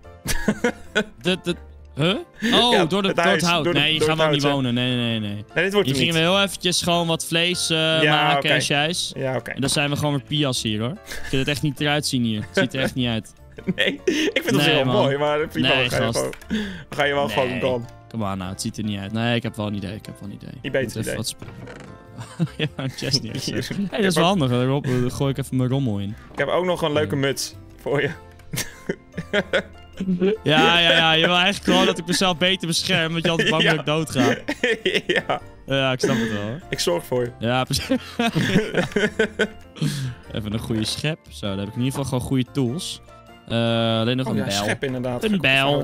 Speaker 2: Huh? Oh,
Speaker 1: ja,
Speaker 2: door het hout. Nee, hier gaan we ook niet wonen. Nee,
Speaker 1: dit wordt
Speaker 2: hier gingen we heel eventjes gewoon wat vlees maken en sjijs.
Speaker 1: Ja, oké.
Speaker 2: En dan zijn we gewoon weer pias hier, hoor. Ik vind het echt niet eruit zien hier. Het ziet er echt niet uit.
Speaker 1: Nee, ik vind het heel mooi, maar prima, ga je wel gewoon gaan.
Speaker 2: Kom aan nou, het ziet er niet uit. Nee, ik heb wel een idee.
Speaker 1: Niet beter idee.
Speaker 2: Ja, een chest neergezet. Hey, dat is wel handig. Daar gooi ik even mijn rommel in.
Speaker 1: Ik heb ook nog een leuke muts voor je.
Speaker 2: Ja. Je wil eigenlijk gewoon dat ik mezelf beter bescherm, want je altijd bang dat ik dood ga. Ja, ik snap het wel. Hoor.
Speaker 1: Ik zorg voor je.
Speaker 2: Ja, precies. Even een goede schep. Zo, dan heb ik in ieder geval gewoon goede tools. Alleen nog een bijl.
Speaker 1: Schep inderdaad.
Speaker 2: Een bijl.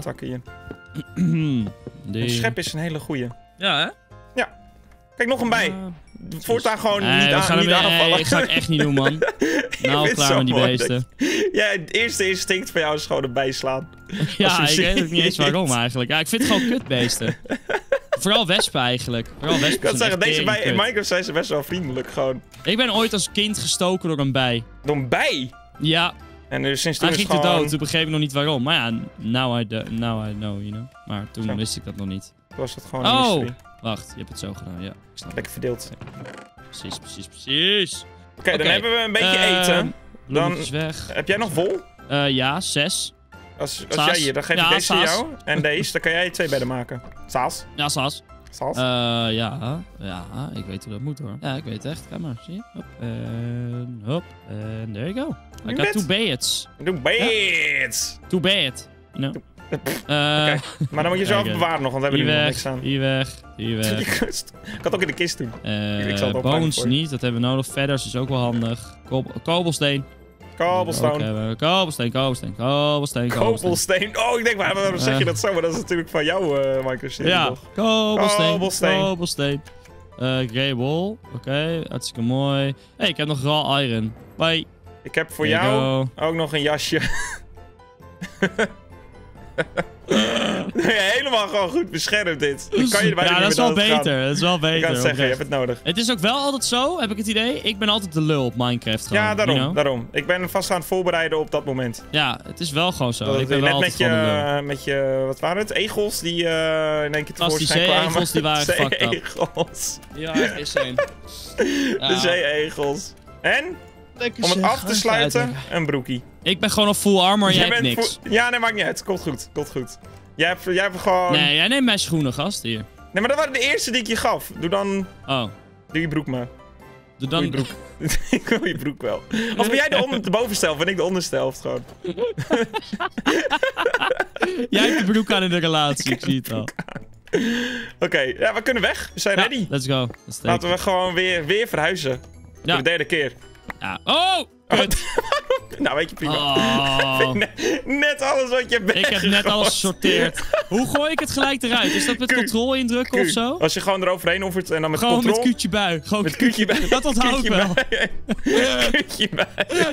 Speaker 1: Een schep is een hele goeie.
Speaker 2: Ja, hè?
Speaker 1: Ja. Kijk, nog een bij. Voortaan gewoon niet aanvallen.
Speaker 2: Ik ga het echt niet doen, man. Nou, klaar met die beesten.
Speaker 1: Ja, het eerste instinct van jou is gewoon erbij slaan.
Speaker 2: Ja, ik weet ook niet eens waarom eigenlijk. Ja, ik vind het gewoon kutbeesten. Vooral wespen eigenlijk.
Speaker 1: Ik kan zeggen, deze bij in Minecraft zijn ze best wel vriendelijk gewoon.
Speaker 2: Ik ben ooit als kind gestoken door een bij.
Speaker 1: Door een bij?
Speaker 2: Ja.
Speaker 1: En dus sinds toen
Speaker 2: hij ging te dood, toen begreep ik nog niet waarom. Maar ja, now I know, you know. Maar toen wist ik dat nog niet.
Speaker 1: Toen was dat gewoon een mystery.
Speaker 2: Wacht, je hebt het zo gedaan, ja. Ik snap
Speaker 1: lekker verdeeld.
Speaker 2: Precies.
Speaker 1: Oké, dan hebben we een beetje eten. Dan
Speaker 2: weg.
Speaker 1: Heb jij nog wol?
Speaker 2: Ja, 6.
Speaker 1: Als jij hier, dan geef ik deze jou. En deze, dan kan jij 2 bedden maken. Saas?
Speaker 2: Ja, Saas. Ja, ik weet hoe dat moet hoor. Ja, ik weet het echt. Kijk maar, zie je? Hop, en there you go. I got 2 beds.
Speaker 1: 2 beds!
Speaker 2: 2 bed, you know.
Speaker 1: Okay. Maar dan moet je zo even bewaren nog, want we hebben er nog niks aan.
Speaker 2: Hier weg.
Speaker 1: Ik kan het ook in de kist doen.
Speaker 2: Bones niet, dat hebben we nodig. Feathers is ook wel handig. Cobblesteen.
Speaker 1: Cobblestone.
Speaker 2: Cobblesteen.
Speaker 1: Oh, ik denk, waarom zeg je dat zo? Maar dat is natuurlijk van jouw Minecraft-serie.
Speaker 2: Ja, cobblesteen. Grey wool. Oké, hartstikke mooi. Hey, ik heb nog raw iron. Bye.
Speaker 1: Ik heb voor jou ook nog een jasje. Helemaal gewoon goed beschermd dit. Dan kan je er bijna
Speaker 2: dat is wel beter. Dat is wel beter.
Speaker 1: Ik kan het zeggen, je hebt het nodig.
Speaker 2: Het is ook wel altijd zo, heb ik het idee. Ik ben altijd de lul op Minecraft gewoon.
Speaker 1: Ja, daarom. Ik ben vast aan het voorbereiden op dat moment.
Speaker 2: Ja, het is wel gewoon zo. Ik ben
Speaker 1: net
Speaker 2: wel
Speaker 1: met je, wat waren het? Egels die in één keer tevoorschijn kwamen.
Speaker 2: Die zee-egels die waren fucked up.
Speaker 1: Zee-egels.
Speaker 2: Ja, is zijn.
Speaker 1: De zee-egels. En? Om het af te sluiten, een broekie.
Speaker 2: Ik ben gewoon op full armor en jij hebt niks.
Speaker 1: Ja, nee, maakt niet uit. Komt goed. Jij hebt gewoon...
Speaker 2: Nee, jij neemt mijn schoenen, gast, hier.
Speaker 1: Nee, maar dat waren de eerste die ik je gaf. Doe dan...
Speaker 2: Oh.
Speaker 1: Doe je broek maar.
Speaker 2: Doe dan...
Speaker 1: Doe je broek. Ik wil je broek wel. Of ben jij de bovenste helft en ik de onderste helft gewoon.
Speaker 2: Jij hebt de broek aan in de relatie, ik zie het al.
Speaker 1: Oké, ja, we kunnen weg. We zijn ready.
Speaker 2: Let's go.
Speaker 1: Laten we gewoon weer verhuizen. Voor de 3e keer.
Speaker 2: Ja. Oh!
Speaker 1: Nou, weet je, prima.
Speaker 2: Oh.
Speaker 1: Net alles wat je bent.
Speaker 2: Ik heb net alles gesorteerd. Hoe gooi ik het gelijk eruit? Is dat met control indrukken of zo?
Speaker 1: Als je gewoon eroverheen hoeft en dan met
Speaker 2: gewoon
Speaker 1: control.
Speaker 2: Met kuutje bui. Gewoon
Speaker 1: met kuutje bui.
Speaker 2: Dat onthoud ik wel.
Speaker 1: Kuutje bui.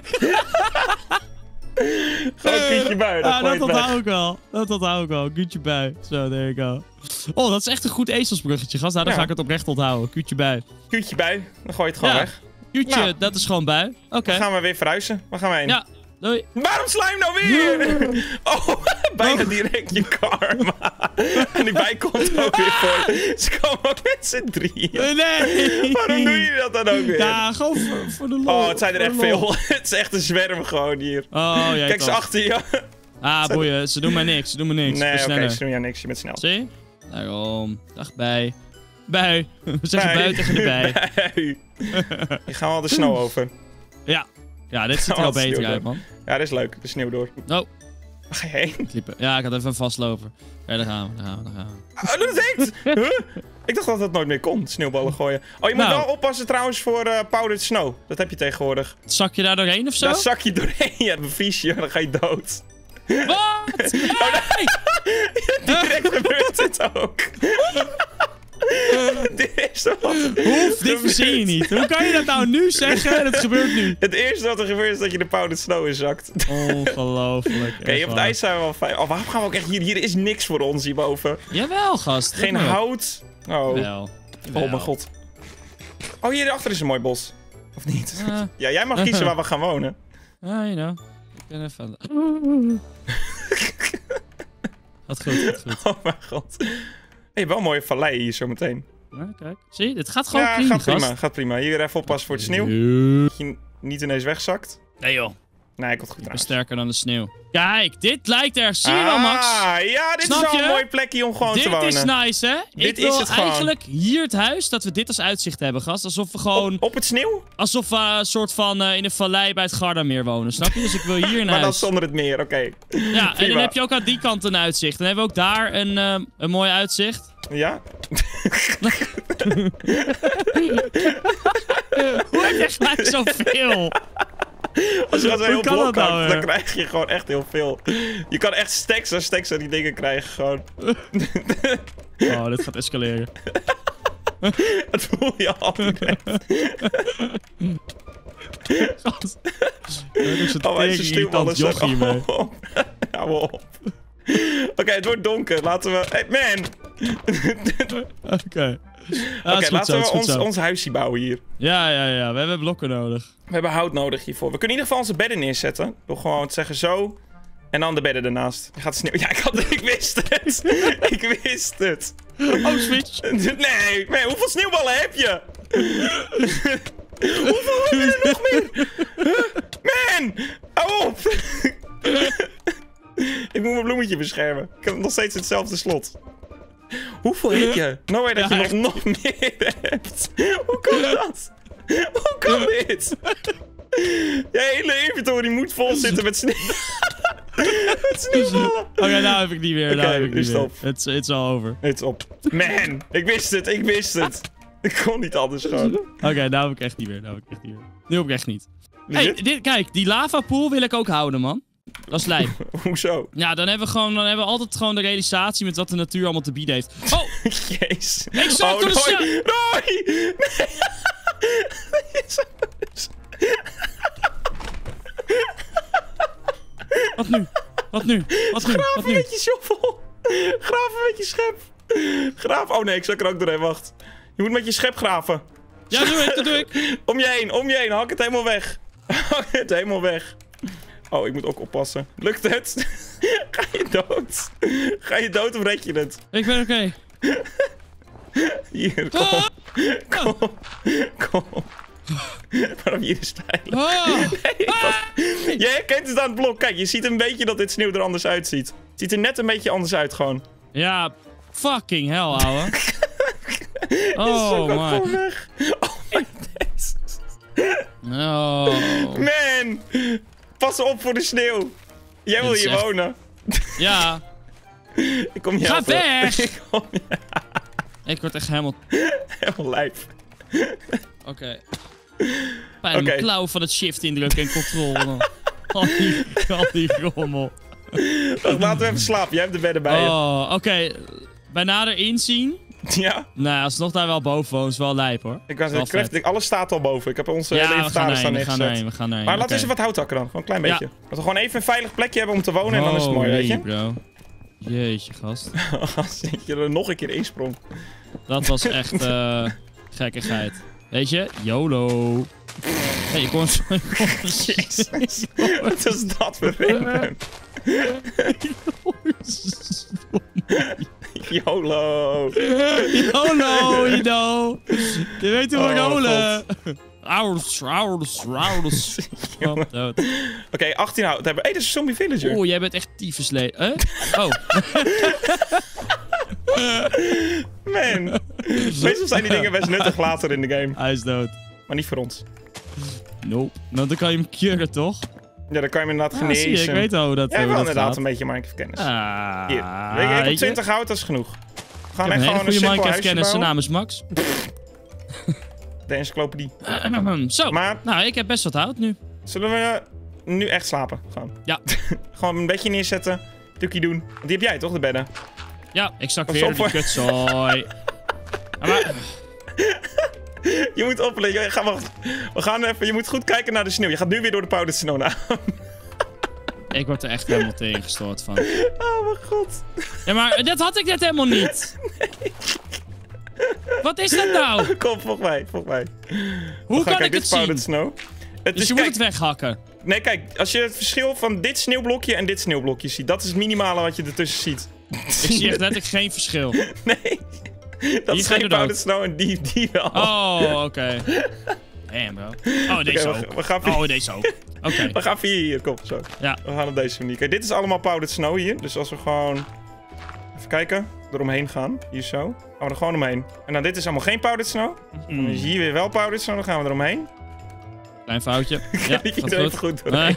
Speaker 1: Gewoon kuutje bui.
Speaker 2: Dat onthoud ik wel. Kuutje bui. Zo, there you go. Oh, dat is echt een goed ezelsbruggetje, gast. Nou, dan ga ik het oprecht onthouden. Kuutje bui.
Speaker 1: Kuutje bui. Dan gooi je het gewoon weg.
Speaker 2: Kuutje, dat is gewoon bui. Oké.
Speaker 1: Dan gaan we weer verhuizen. Waar gaan we heen?
Speaker 2: Ja, doei.
Speaker 1: Waarom slime nou weer? Oh, bijna direct je karma. En die bij komt ook weer voor. Ze komen ook met z'n 3.
Speaker 2: Nee.
Speaker 1: Waarom doe je dat dan ook weer?
Speaker 2: Ja, gewoon voor de lol.
Speaker 1: Oh, het zijn er echt veel. Het is echt een zwerm gewoon hier.
Speaker 2: Oh, jij
Speaker 1: kijk, ze achter je.
Speaker 2: Boeien. Ze doen mij niks.
Speaker 1: Nee, oké, ze doen jou niks. Je bent snel.
Speaker 2: Zie? Daarom. Dag, bij. Bui. We zeggen bui tegen de bij.
Speaker 1: Hier gaan we al de snow over.
Speaker 2: Ja, dit ziet er wel beter uit, man.
Speaker 1: Ja, dit is leuk. De sneeuw door.
Speaker 2: Oh.
Speaker 1: Waar ga je heen?
Speaker 2: Ja, ik had even vastlopen. Ja, daar gaan we.
Speaker 1: Oh, dat is echt! Huh? Ik dacht dat dat nooit meer kon, sneeuwballen gooien. Oh, je moet wel oppassen trouwens voor powdered snow. Dat heb je tegenwoordig.
Speaker 2: Zak je daar doorheen of zo?
Speaker 1: Daar zak je doorheen. Ja, dan vries je. Dan ga je dood.
Speaker 2: Wat? Nee!
Speaker 1: Direct gebeurt het ook. Dit
Speaker 2: verzin je niet. Hoe kan je dat nou nu zeggen en het gebeurt nu?
Speaker 1: Het eerste wat er gebeurt is dat je de powdered snow inzakt.
Speaker 2: Ongelooflijk.
Speaker 1: Oké, op het ijs zijn we wel fijn. Oh, waarom gaan we ook echt hier? Hier is niks voor ons hierboven.
Speaker 2: Jawel, gast.
Speaker 1: Geen hout. Oh.
Speaker 2: Wel.
Speaker 1: Oh mijn god. Oh, hierachter is een mooi bos. Of niet? Ja, jij mag kiezen waar we gaan wonen.
Speaker 2: You know. Ik ben even... Wat goed.
Speaker 1: Oh mijn god. Hey, wel een mooie vallei hier zometeen.
Speaker 2: Ja, kijk. Zie, dit gaat gewoon prima,
Speaker 1: gaat prima. Hier even oppassen voor de sneeuw. Dat je niet ineens wegzakt.
Speaker 2: Nee joh.
Speaker 1: Nee, komt goed
Speaker 2: Ik ben sterker dan de sneeuw. Kijk, dit lijkt er. Zie je wel, Max?
Speaker 1: Ja, dit is wel een mooi plekje om gewoon te wonen.
Speaker 2: Dit is nice, hè? Ik wil eigenlijk hier het huis, dat we dit als uitzicht hebben, gast. Alsof we gewoon...
Speaker 1: Op het sneeuw?
Speaker 2: Alsof we een soort van in een vallei bij het Gardameer wonen, snap je? Dus ik wil hier een huis.
Speaker 1: Maar dan zonder het meer, oké.
Speaker 2: Ja, en dan heb je ook aan die kant een uitzicht. Dan hebben we ook daar een mooi uitzicht.
Speaker 1: Ja?
Speaker 2: Hoe heb je gelijk zoveel?
Speaker 1: Als je dat heel blok houdt, dan krijg je gewoon echt heel veel. Je kan echt stacks aan die dingen krijgen gewoon.
Speaker 2: Oh, dit gaat escaleren.
Speaker 1: Dat voel je al.
Speaker 2: Oh, hij is een stilballen hiermee.
Speaker 1: Hou op. Oké, het wordt donker. Laten we... Hey, man!
Speaker 2: Oké.
Speaker 1: Laten we ons huisje bouwen hier.
Speaker 2: Ja. We hebben blokken nodig.
Speaker 1: We hebben hout nodig hiervoor. We kunnen in ieder geval onze bedden neerzetten. Door gewoon te zeggen zo. En dan de bedden ernaast. Je gaat sneeuw... Ja, ik wist het. Ik wist het.
Speaker 2: Oh, switch.
Speaker 1: Nee, hoeveel sneeuwballen heb je? Hoeveel heb je er nog meer? Man! Hou op! Ik moet mijn bloemetje beschermen. Ik heb nog steeds hetzelfde slot. Hoeveel heb je? Nou weet dat je nog meer hebt. Hoe kan dat? Hoe kan dit? Je hele inventory moet vol zitten met sneeuw. Met sneeuwballen.
Speaker 2: Oké, nou heb ik niet meer.
Speaker 1: Oké, stop.
Speaker 2: It's all over.
Speaker 1: It's op. Man, ik wist het. Ik kon niet anders gewoon.
Speaker 2: Oké, nou heb ik echt niet meer. Nu heb ik echt niet. Hey, kijk, die lavapool wil ik ook houden, man. Dat is lijp.
Speaker 1: Hoezo?
Speaker 2: Ja, dan hebben we altijd gewoon de realisatie met wat de natuur allemaal te bieden heeft. Oh!
Speaker 1: Jezus.
Speaker 2: Ik zag door de
Speaker 1: Roy! Nee!
Speaker 2: Wat nu?
Speaker 1: Graven met je shovel. Graven met je schep. Oh nee, ik zak er ook doorheen. Wacht. Je moet met je schep graven.
Speaker 2: Ja, dat doe ik.
Speaker 1: Om je heen. Hak het helemaal weg. Oh, ik moet ook oppassen. Lukt het? Ga je dood of red je het?
Speaker 2: Ik ben oké.
Speaker 1: Hier, kom. Waarom hier is stijl? Jij herkent het aan het blok. Kijk, je ziet een beetje dat dit sneeuw er anders uitziet. Het ziet er net een beetje anders uit gewoon.
Speaker 2: Ja, fucking hell, ouwe. Oh, man.
Speaker 1: Oh, my days.
Speaker 2: Oh.
Speaker 1: Man. Pas op voor de sneeuw. Jij wil hier wonen.
Speaker 2: Ja.
Speaker 1: Ik kom hier
Speaker 2: Ga weg! Ik word echt helemaal
Speaker 1: lijf.
Speaker 2: Oké. Pijn mijn klauw van het shift indrukken en controle. Al die rommel.
Speaker 1: Laten we even slapen. Jij hebt de bedden bij je.
Speaker 2: Oh, oké. Bij nader inzien.
Speaker 1: Ja?
Speaker 2: Nou, alsnog daar wel boven wonen is wel lijp, hoor.
Speaker 1: Alles staat al boven. Ik heb onze hele inventaris staan neergezet.
Speaker 2: We gaan erheen.
Speaker 1: Maar laten we eens wat hout hakken dan. Gewoon een klein beetje. Dat we gewoon even een veilig plekje hebben om te wonen en dan is het mooi, weet je?
Speaker 2: Bro. Jeetje, gast.
Speaker 1: Als je er nog een keer insprong.
Speaker 2: Dat was echt gekkigheid. Weet je? YOLO. Hey, ik kon zo...
Speaker 1: Jezus. Wat is dat voor random? YOLO.
Speaker 2: YOLO, you know. Je weet hoe we rollen.
Speaker 1: Oké, 18 hout hebben. Hé, dat is een zombie villager.
Speaker 2: Oeh, jij bent echt tyfuslee. Oh.
Speaker 1: Man. Meestal zijn die dingen best nuttig later in de game.
Speaker 2: Hij is dood.
Speaker 1: Maar niet voor ons.
Speaker 2: Nope. Nou, dan kan je hem curen, toch?
Speaker 1: Ja, dan kan je hem inderdaad genezen.
Speaker 2: Zie je, ik weet al hoe dat
Speaker 1: wel inderdaad
Speaker 2: gaat.
Speaker 1: Een beetje Minecraft kennis.
Speaker 2: Hier.
Speaker 1: Ik heb 20 hout, dat is genoeg. We gaan echt gewoon
Speaker 2: een goede Minecraft kennis. Zijn naam is Max.
Speaker 1: De encyclopedie.
Speaker 2: Zo. Maar, nou, ik heb best wat hout nu.
Speaker 1: Zullen we nu echt slapen? Gewoon.
Speaker 2: Ja.
Speaker 1: Gewoon een bedje neerzetten. Tukkie doen. Want die heb jij toch, de bedden?
Speaker 2: Ja, ik zak weer die kutzooi. Maar...
Speaker 1: Je moet opletten. We gaan even. Je moet goed kijken naar de sneeuw. Je gaat nu weer door de powdered snow naar.
Speaker 2: Ik word er echt helemaal tegengestort van.
Speaker 1: Oh mijn god.
Speaker 2: Ja, maar dat had ik net helemaal niet. Nee. Wat is dat nou?
Speaker 1: Kom, volg mij.
Speaker 2: Hoe kan ik het zien?
Speaker 1: Powdered snow.
Speaker 2: Dus je moet het weghakken.
Speaker 1: Nee, kijk. Als je het verschil van dit sneeuwblokje en dit sneeuwblokje ziet. Dat is het minimale wat je ertussen ziet.
Speaker 2: Ik zie echt letterlijk geen verschil.
Speaker 1: Nee. Dat is geen powdered snow en die wel.
Speaker 2: Oh, oké. Damn, bro. Oh, deze ook. Oh, deze ook. Oké.
Speaker 1: We gaan hier. Kom, zo.
Speaker 2: Ja.
Speaker 1: We gaan op deze manier. Kijk, dit is allemaal powdered snow hier. Dus als we gewoon... Even kijken. Eromheen gaan. Hier zo. Gaan we er gewoon omheen. En dan dit is allemaal geen powdered snow. Dan is hier weer wel powdered snow. Dan gaan we eromheen.
Speaker 2: Klein foutje. Ja,
Speaker 1: gaat goed.
Speaker 2: Nee.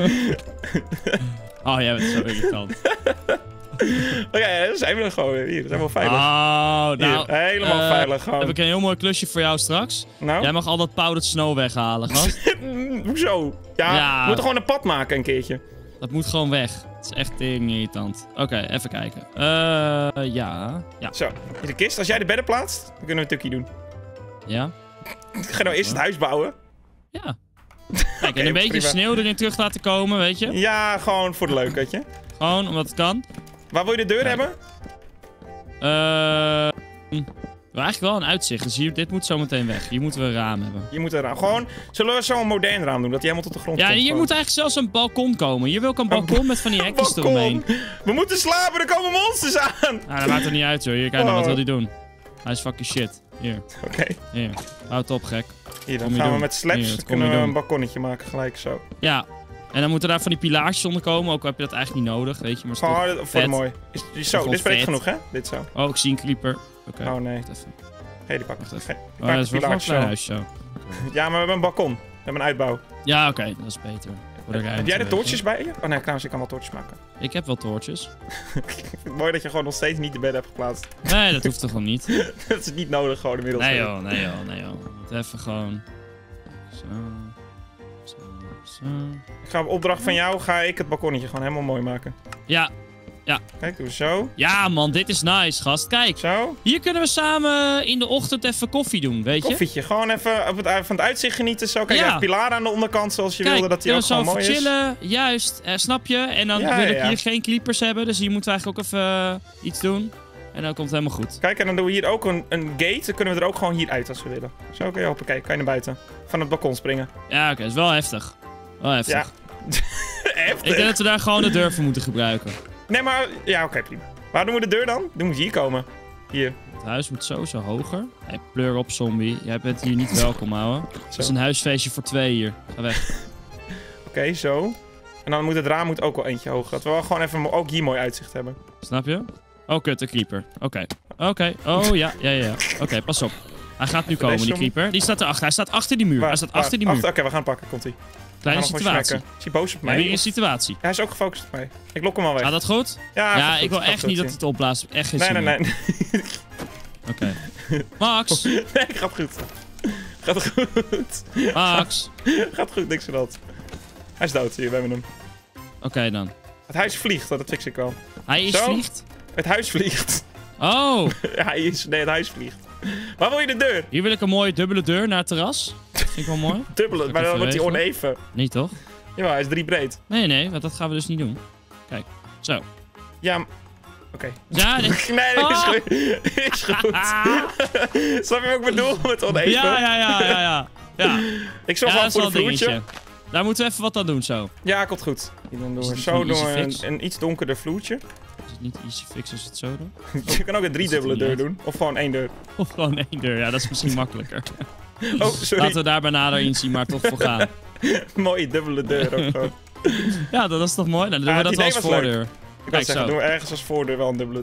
Speaker 2: Oh, jij bent zo irritant.
Speaker 1: Oké, dan zijn we er gewoon weer. Hier, dan zijn we veilig.
Speaker 2: Oh, nou...
Speaker 1: Hier, helemaal veilig gewoon.
Speaker 2: Heb ik een heel mooi klusje voor jou straks.
Speaker 1: Nou?
Speaker 2: Jij mag al dat powdered snow weghalen, gast.
Speaker 1: Hoezo? Ja, we moeten gewoon een pad maken een keertje.
Speaker 2: Dat moet gewoon weg. Het is echt irritant. Oké, even kijken. Ja.
Speaker 1: Zo, in de kist. Als jij de bedden plaatst, dan kunnen we een tukkie doen.
Speaker 2: Ja?
Speaker 1: Ga nou eerst het huis bouwen.
Speaker 2: Ja. Kijk, en een beetje sneeuw erin terug laten komen, weet je?
Speaker 1: Ja, gewoon voor de leuk, weet je.
Speaker 2: Gewoon, omdat het kan.
Speaker 1: Waar wil je de deur hebben?
Speaker 2: Eigenlijk wel een uitzicht. Dus dit moet zo meteen weg. Hier moeten we een raam hebben.
Speaker 1: Hier moet een raam. Gewoon, zullen we zo'n modern raam doen? Dat hij helemaal tot de grond komt.
Speaker 2: Ja, hier moet eigenlijk zelfs een balkon komen. Hier wil ik een balkon met van die hekjes eromheen.
Speaker 1: We moeten slapen, er komen monsters aan.
Speaker 2: Nou, dat maakt er niet uit, joh. Hier, kijk nou, wat wil hij doen? Hij is fucking shit. Hier.
Speaker 1: Oké.
Speaker 2: Hier. Houd op, gek.
Speaker 1: Hier, dan gaan we met slabs. Kunnen we een balkonnetje maken gelijk zo.
Speaker 2: Ja. En dan moeten daar van die pilaartjes onder komen. Ook al heb je dat eigenlijk niet nodig, weet je. Maar
Speaker 1: gewoon voor de mooi. Zo, dit is breed genoeg, hè? Dit zo.
Speaker 2: Oh, ik zie een creeper. Oké.
Speaker 1: Oh, nee. Hey, die pak ik even.
Speaker 2: Oh, dat is wel een klein huisje zo.
Speaker 1: Ja, maar we hebben een balkon. We hebben een uitbouw.
Speaker 2: Ja, oké. Dat is beter.
Speaker 1: Heb jij de toortjes bij je? Oh nee, trouwens, ik kan wel toortjes maken.
Speaker 2: Ik heb wel toortjes.
Speaker 1: Ik vind het mooi dat je gewoon nog steeds niet de bed hebt geplaatst.
Speaker 2: Nee, dat hoeft toch gewoon niet?
Speaker 1: Dat is niet nodig gewoon inmiddels.
Speaker 2: Nee joh. We moeten even gewoon... Zo.
Speaker 1: Ik ga op opdracht van jou, ga ik het balkonnetje gewoon helemaal mooi maken.
Speaker 2: Ja.
Speaker 1: Kijk, doe zo.
Speaker 2: Ja man, dit is nice, gast. Kijk.
Speaker 1: Zo.
Speaker 2: Hier kunnen we samen in de ochtend even koffie doen, weet je?
Speaker 1: Koffietje. Gewoon even van het uitzicht genieten. Zo. Kijk, je hebt pilaar aan de onderkant zoals je wilde dat die ook gewoon mooi is.
Speaker 2: Chillen, juist. Snap je? En dan wil ik hier geen creepers hebben. Dus hier moeten we eigenlijk ook even iets doen. En dan komt het helemaal goed.
Speaker 1: Kijk, en dan doen we hier ook een gate. Dan kunnen we er ook gewoon hier uit als we willen. Zo kun je hoppakee. Kan je naar buiten. Van het balkon springen.
Speaker 2: Ja, oké. Dat is wel heftig. Wel heftig.
Speaker 1: Ja. Heftig.
Speaker 2: Ik denk dat we daar gewoon de deur voor moeten gebruiken.
Speaker 1: Nee, maar... Ja, oké, prima. Waar doen we de deur dan? Die moet hier komen. Hier.
Speaker 2: Het huis moet sowieso hoger. Hey, pleur op, zombie. Jij bent hier niet welkom, ouwe. Het is een huisfeestje voor 2 hier. Ga weg.
Speaker 1: Oké, zo. En dan moet het raam ook wel eentje hoger. Dat we wel gewoon even ook hier mooi uitzicht hebben.
Speaker 2: Snap je? Oh, kut, de creeper. Oké. Oh, ja. Oké, pas op. Hij gaat nu komen, die creeper. Die staat erachter. Hij staat achter die muur. Achter die muur.
Speaker 1: Oké, we gaan pakken. Komt-ie.
Speaker 2: Kleine situatie.
Speaker 1: Is hij boos op mij?
Speaker 2: Hier is een situatie.
Speaker 1: Hij is ook gefocust op mij. Ik lok hem al weg.
Speaker 2: Gaat dat goed?
Speaker 1: Ja,
Speaker 2: ik wil echt niet dat hij het opblaast. Echt geen zin.
Speaker 1: Nee.
Speaker 2: Oké. Max!
Speaker 1: Nee, gaat goed. Gaat goed.
Speaker 2: Max!
Speaker 1: Gaat goed, niks van dat. Hij is dood, hier, we hebben hem.
Speaker 2: Oké, dan.
Speaker 1: Het huis vliegt, dat fix ik wel.
Speaker 2: Hij is vliegt?
Speaker 1: Het huis vliegt.
Speaker 2: Oh!
Speaker 1: Nee, het huis vliegt. Waar wil je de deur?
Speaker 2: Hier wil ik een mooie dubbele deur naar het terras. Vind ik wel mooi.
Speaker 1: Dubbele, maar dan wordt hij oneven.
Speaker 2: Nee, toch?
Speaker 1: Ja, hij is 3 breed.
Speaker 2: Nee, want dat gaan we dus niet doen. Kijk, zo.
Speaker 1: Ja, oké.
Speaker 2: Ja,
Speaker 1: nee, is goed. Is goed. Snap je wat ik bedoel met oneven?
Speaker 2: Ja.
Speaker 1: Ik zorg wel voor een vloertje.
Speaker 2: Dingetje. Daar moeten we even wat aan doen, zo.
Speaker 1: Ja, komt goed. Dan doen we zo door een iets donkerder vloertje.
Speaker 2: Is het niet easy fix als het zo doen?
Speaker 1: Je kan ook een 3-dubbele deur doen. Of gewoon 1 deur.
Speaker 2: Of gewoon 1 deur, ja, dat is misschien makkelijker.
Speaker 1: Oh, sorry.
Speaker 2: Laten we daar bij nader inzien, maar toch voor gaan.
Speaker 1: Mooie dubbele deur ook gewoon.
Speaker 2: Ja, dat is toch mooi? Dan doen we dat wel als voordeur.
Speaker 1: Kijk, zeggen, doen we ergens als voordeur wel een dubbele...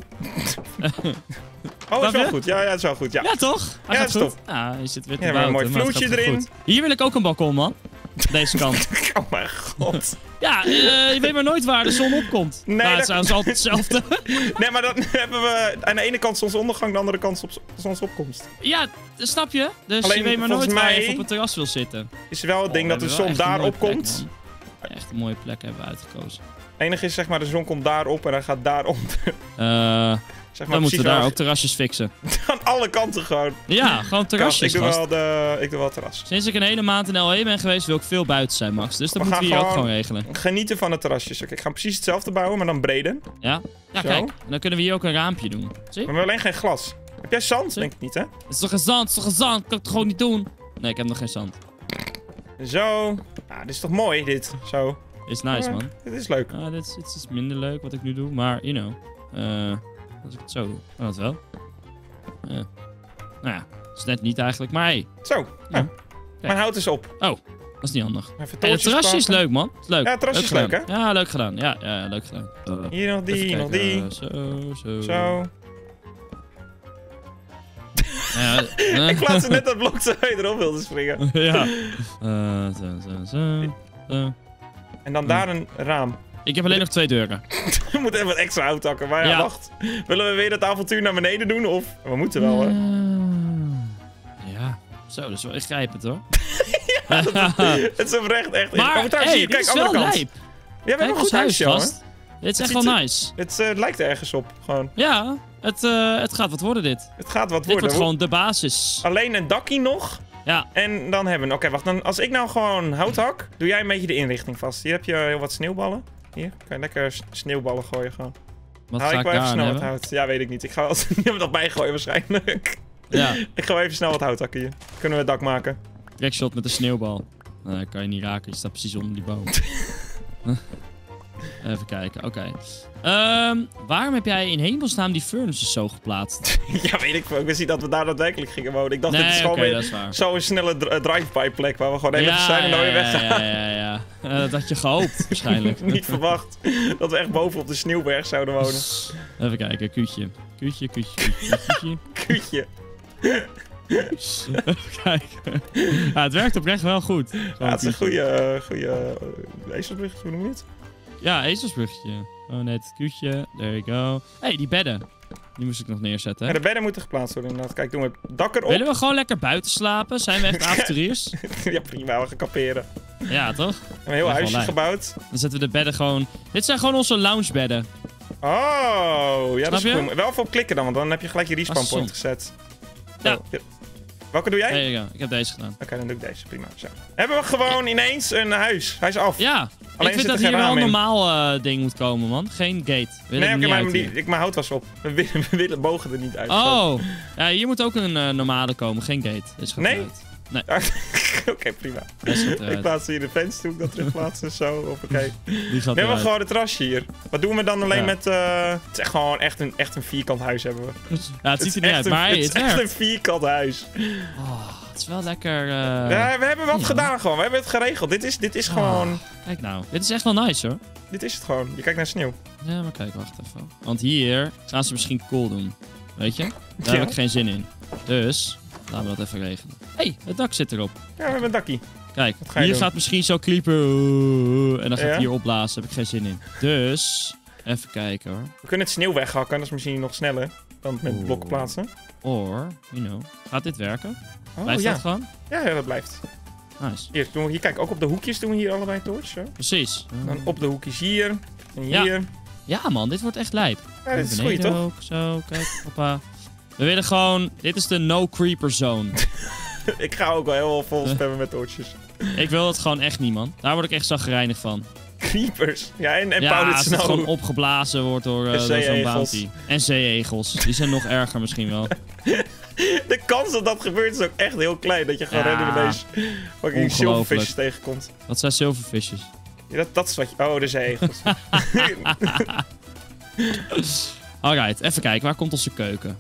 Speaker 1: Oh, is wel goed. Ja, dat is wel goed. Ja,
Speaker 2: toch?
Speaker 1: Ja, dat is top.
Speaker 2: Ja, je zit weer te
Speaker 1: een mooi vloertje erin.
Speaker 2: Goed. Hier wil ik ook een balkon, man. Deze kant.
Speaker 1: Oh mijn god.
Speaker 2: Ja, je weet maar nooit waar de zon opkomt.
Speaker 1: Nee,
Speaker 2: het is altijd hetzelfde.
Speaker 1: Nee, maar dan hebben we aan de ene kant zonsondergang, aan de andere kant zonsopkomst.
Speaker 2: Ja, snap je? Dus
Speaker 1: alleen,
Speaker 2: je weet maar nooit waar je op het terras wil zitten.
Speaker 1: Is wel het ding dat de zon daar opkomt.
Speaker 2: Echt een mooie plek hebben we uitgekozen.
Speaker 1: Het enige is, zeg maar, de zon komt daarop en hij gaat daaronder.
Speaker 2: Zeg maar, dan moeten we daar ook terrasjes fixen.
Speaker 1: Aan alle kanten gewoon.
Speaker 2: Ja, gewoon terrasjes.
Speaker 1: Ik doe wel terras.
Speaker 2: Sinds ik een hele maand in LA ben geweest, wil ik veel buiten zijn, Max. Dus dat moeten we hier ook gewoon regelen.
Speaker 1: Genieten van de terrasjes. Oké, ik ga precies hetzelfde bouwen, maar dan breder.
Speaker 2: Ja, kijk. En dan kunnen we hier ook een raampje doen. Zie?
Speaker 1: Maar we hebben alleen geen glas. Heb jij zand? Denk ik niet, hè?
Speaker 2: Het is toch geen zand? Kan ik het gewoon niet doen? Nee, ik heb nog geen zand.
Speaker 1: Zo. Dit is toch mooi, dit. Zo.
Speaker 2: Dit is nice, man.
Speaker 1: Dit is leuk.
Speaker 2: Dit is minder leuk wat ik nu doe, maar, you know. Als ik het zo doe, kan dat wel. Nou ja, dat is net niet eigenlijk, maar hey.
Speaker 1: Zo. Ja. Mijn hout is op.
Speaker 2: Oh, dat is niet handig.
Speaker 1: Het
Speaker 2: terrasje is leuk, man. Het is leuk.
Speaker 1: Ja, het terrasje is leuk, hè?
Speaker 2: Ja, leuk gedaan. Ja, leuk gedaan.
Speaker 1: Hier nog die, nog die. Zo. Ik plaatste net dat blok zo je erop wilde springen.
Speaker 2: Ja.
Speaker 1: En dan daar een raam.
Speaker 2: Ik heb alleen nog 2 deuren.
Speaker 1: We moeten even wat extra hout hakken. Maar ja, wacht. Willen we weer dat avontuur naar beneden doen? Of? We moeten wel, hè?
Speaker 2: Ja. Zo, dat is wel ingrijpend, hoor.
Speaker 1: Ja, het is oprecht echt...
Speaker 2: Maar,
Speaker 1: kijk, andere kant.
Speaker 2: Lijp.
Speaker 1: Ja, we hebben een goed huisje, hoor.
Speaker 2: Dit is echt wel nice.
Speaker 1: Het lijkt er ergens op, gewoon.
Speaker 2: Ja, het gaat wat worden, dit.
Speaker 1: Het gaat wat worden.
Speaker 2: Dit wordt gewoon de basis.
Speaker 1: Alleen een dakkie nog.
Speaker 2: Ja.
Speaker 1: En dan hebben we... Oké, wacht. Dan, als ik nou gewoon hout hak, doe jij een beetje de inrichting vast. Hier heb je heel wat sneeuwballen. Hier, kan je lekker sneeuwballen gooien gewoon.
Speaker 2: Wat ga ik
Speaker 1: wel even snel
Speaker 2: hebben?
Speaker 1: wat hout. Ja, weet ik niet. Ik ga wel er nog bij gooien waarschijnlijk.
Speaker 2: Ja.
Speaker 1: Ik ga wel even snel wat hout hakken hier. Kunnen we het dak maken.
Speaker 2: Trickshot met een sneeuwbal. Nee, kan je niet raken. Je staat precies onder die boom. Even kijken, oké. Waarom heb jij in hemelsnaam die furnaces zo geplaatst?
Speaker 1: Ja, weet ik veel. Ik wist niet dat we daar daadwerkelijk gingen wonen. Ik dacht, dit is gewoon zo'n snelle drive-by plek waar we gewoon even zijn en dan weer weggaan.
Speaker 2: Ja. Ja, dat had je gehoopt waarschijnlijk.
Speaker 1: Niet verwacht dat we echt boven op de sneeuwberg zouden wonen.
Speaker 2: Even kijken, kuutje. Kuutje.
Speaker 1: Kuutje.
Speaker 2: Even kijken. Ja, het werkt oprecht wel goed.
Speaker 1: Ja, het is een goede ezelsbruggetje, hoe noem je het?
Speaker 2: Ja, ezelsbruggetje. Oh nee, het kuutje. There you go. Hey, die bedden. Die moest ik nog neerzetten.
Speaker 1: Ja, de bedden moeten geplaatst worden inderdaad. Kijk, doen we het dak erop.
Speaker 2: Willen we gewoon lekker buiten slapen? Zijn we echt avonturiers?
Speaker 1: Ja, prima. We gaan kamperen.
Speaker 2: Ja, toch?
Speaker 1: We hebben een heel huisje gebouwd.
Speaker 2: Dan zetten we de bedden gewoon... Dit zijn gewoon onze loungebedden.
Speaker 1: Oh, ja, dat is
Speaker 2: goed.
Speaker 1: Wel even op klikken dan, want dan heb je gelijk je respawn point gezet.
Speaker 2: Ja.
Speaker 1: Welke doe jij?
Speaker 2: Nee, ik heb deze gedaan.
Speaker 1: Oké, dan doe ik deze. Prima. Zo. Hebben we gewoon ineens een huis. Hij is af.
Speaker 2: Ja.
Speaker 1: Alleen
Speaker 2: ik vind dat hier wel een normaal ding moet komen, man. Geen gate.
Speaker 1: Nee, oké, maar mijn hout was op. We willen bogen er niet uit.
Speaker 2: Oh. Ja, hier moet ook een normale komen. Geen gate. Is
Speaker 1: nee?
Speaker 2: Nee.
Speaker 1: Oké, prima. Ik plaats hier de fence, doe ik dat terugplaatsen. Zo, hoppakee. We hebben gewoon het terrasje hier. Wat doen we dan alleen met... Het is echt gewoon echt een vierkant huis hebben we.
Speaker 2: Ja, het ziet er niet uit, maar het
Speaker 1: is echt een vierkant huis.
Speaker 2: Oh, het is wel lekker...
Speaker 1: Ja, we hebben wat gedaan gewoon. We hebben het geregeld. Dit is gewoon...
Speaker 2: Kijk nou, dit is echt wel nice hoor.
Speaker 1: Dit is het gewoon. Je kijkt naar sneeuw.
Speaker 2: Ja, maar kijk, wacht even. Want hier gaan ze misschien cool doen. Weet je? Daar heb ik geen zin in. Dus... Laten we dat even regelen. Hey, het dak zit erop.
Speaker 1: Ja, we hebben een dakkie.
Speaker 2: Kijk, hier gaat misschien zo creeper. En dan gaat hij hier opblazen. Daar heb ik geen zin in. Dus, even kijken hoor.
Speaker 1: We kunnen het sneeuw weghakken. Dat is misschien nog sneller dan met blokken plaatsen.
Speaker 2: Or, gaat dit werken? Blijft dat gewoon?
Speaker 1: Ja, dat blijft.
Speaker 2: Nice.
Speaker 1: Hier, kijk, ook op de hoekjes doen we hier allebei torch. Zo.
Speaker 2: Precies.
Speaker 1: Dan op de hoekjes hier. En hier.
Speaker 2: Ja man, dit wordt echt lijp.
Speaker 1: Ja, dit is goed toch?
Speaker 2: Ook, zo, kijk, hoppa. We willen gewoon... Dit is de no creeper zone.
Speaker 1: Ik ga ook wel heel vol spammen met torches.
Speaker 2: Ik wil het gewoon echt niet, man. Daar word ik echt zagrijnig van.
Speaker 1: Creepers? Ja, en
Speaker 2: ja,
Speaker 1: powdered
Speaker 2: als
Speaker 1: snow.
Speaker 2: het gewoon opgeblazen wordt door zo'n bounty. En zeeegels. Die zijn nog erger misschien wel.
Speaker 1: De kans dat dat gebeurt is ook echt heel klein. Dat je gewoon random ineens fucking silverfishes tegenkomt.
Speaker 2: Wat zijn silverfishes?
Speaker 1: Ja, dat is wat je... Oh, de zeeegels.
Speaker 2: Alright, even kijken. Waar komt onze keuken?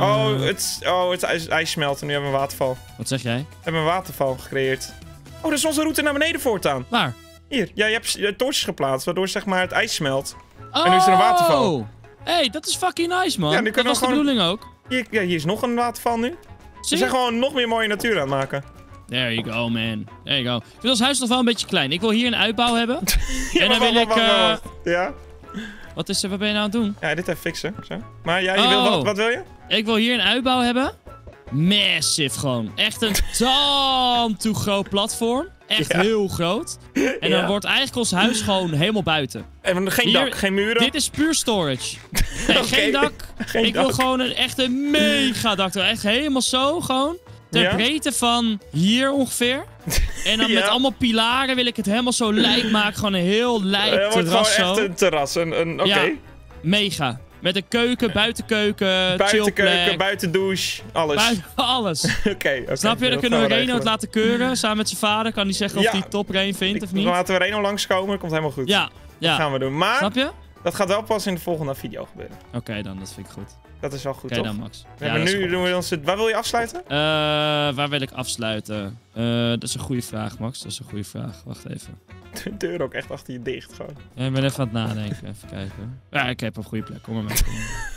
Speaker 1: Het ijs smelt en nu hebben we een waterval.
Speaker 2: Wat zeg jij?
Speaker 1: We hebben een waterval gecreëerd. Oh, dat is onze route naar beneden voortaan.
Speaker 2: Waar?
Speaker 1: Hier. Ja, je hebt torches geplaatst, waardoor zeg maar het ijs smelt. En nu is er een waterval.
Speaker 2: Hey, dat is fucking nice, man.
Speaker 1: Ja, nu
Speaker 2: dat was de bedoeling ook.
Speaker 1: Hier is nog een waterval nu. We zijn gewoon nog meer mooie natuur aan het maken.
Speaker 2: There you go, man. There you go. Ik vind ons huis nog wel een beetje klein. Ik wil hier een uitbouw hebben.
Speaker 1: Ja,
Speaker 2: en dan wil ik...
Speaker 1: Ja?
Speaker 2: Wat ben je nou aan het doen?
Speaker 1: Ja, dit even fixen. Zo. Maar jij wil wat wil je?
Speaker 2: Ik wil hier een uitbouw hebben. Massive gewoon. Echt een te groot platform. Echt heel groot. En dan wordt eigenlijk ons huis gewoon helemaal buiten.
Speaker 1: En geen dak, geen muren?
Speaker 2: Dit is puur storage. Nee, geen dak. Ik wil gewoon echt een mega dak. Echt helemaal zo gewoon. Ter breedte van hier ongeveer. En dan met allemaal pilaren wil ik het helemaal zo lijp maken. Gewoon een heel lijp terras. Het wordt
Speaker 1: gewoon echt een terras.
Speaker 2: Ja, mega. Met een keuken, buitenkeuken,
Speaker 1: buitenkeuken, buitendouche, alles.
Speaker 2: Alles.
Speaker 1: Oké.
Speaker 2: Snap je? Dan kunnen we Reno het laten keuren. Samen met zijn vader kan hij zeggen of hij top Reen vindt of niet.
Speaker 1: Dan laten we Reno langskomen. Komt helemaal goed.
Speaker 2: Ja.
Speaker 1: Dat gaan we doen. Maar
Speaker 2: snap je?
Speaker 1: Dat gaat wel pas in de volgende video gebeuren.
Speaker 2: Oké, dan. Dat vind ik goed.
Speaker 1: Dat is wel goed, toch?
Speaker 2: Oké, dan Max.
Speaker 1: Maar nu doen we ons... Waar wil je afsluiten?
Speaker 2: Waar wil ik afsluiten? Dat is een goede vraag, Max. Dat is een goede vraag. Wacht even.
Speaker 1: De deur ook echt achter je dicht, gewoon.
Speaker 2: Ja, ik ben even aan het nadenken. Even kijken. Ja, ik heb een goede plek. Kom maar mee.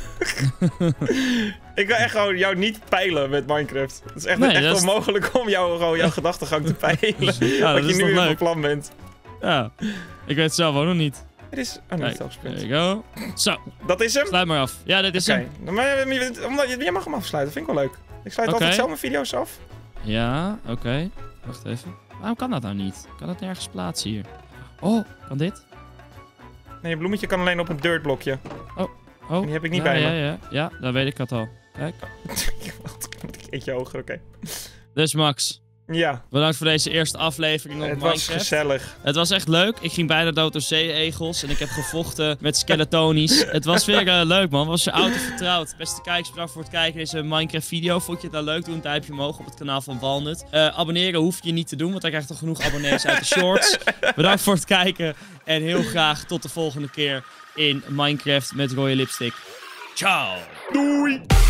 Speaker 1: Ik wil echt gewoon jou niet peilen met Minecraft. Het is echt onmogelijk om jouw gedachtegang te peilen.
Speaker 2: Ja,
Speaker 1: dat je nu weer van plan bent.
Speaker 2: Ja, ik weet het zelf ook nog niet.
Speaker 1: Het is... Oh nee,
Speaker 2: there you go. Zo.
Speaker 1: Dat is hem?
Speaker 2: Sluit maar af. Ja, dit is hem.
Speaker 1: Maar jij mag hem afsluiten, vind ik wel leuk. Ik sluit altijd zelf mijn video's af.
Speaker 2: Ja, oké. Wacht even. Waarom kan dat nou niet? Kan dat nergens plaatsen hier? Oh, kan dit?
Speaker 1: Nee, je bloemetje kan alleen op een dirtblokje.
Speaker 2: Oh.
Speaker 1: En die heb ik niet bij me.
Speaker 2: Ja, dan weet ik het al. Kijk.
Speaker 1: Eentje hoger, oké.
Speaker 2: Dus Max.
Speaker 1: Ja.
Speaker 2: Bedankt voor deze eerste aflevering op Minecraft.
Speaker 1: Het was gezellig.
Speaker 2: Het was echt leuk. Ik ging bijna dood door zeeegels en ik heb gevochten met skeletonies. Het was weer leuk, man. Was je auto vertrouwd. Beste kijkers, bedankt voor het kijken deze Minecraft video. Vond je het nou leuk? Doe een duimpje omhoog op het kanaal van Walnut. Abonneren hoef je niet te doen, want dan krijg je toch genoeg abonnees uit de shorts. Bedankt voor het kijken en heel graag tot de volgende keer in Minecraft met rode lipstick. Ciao.
Speaker 1: Doei.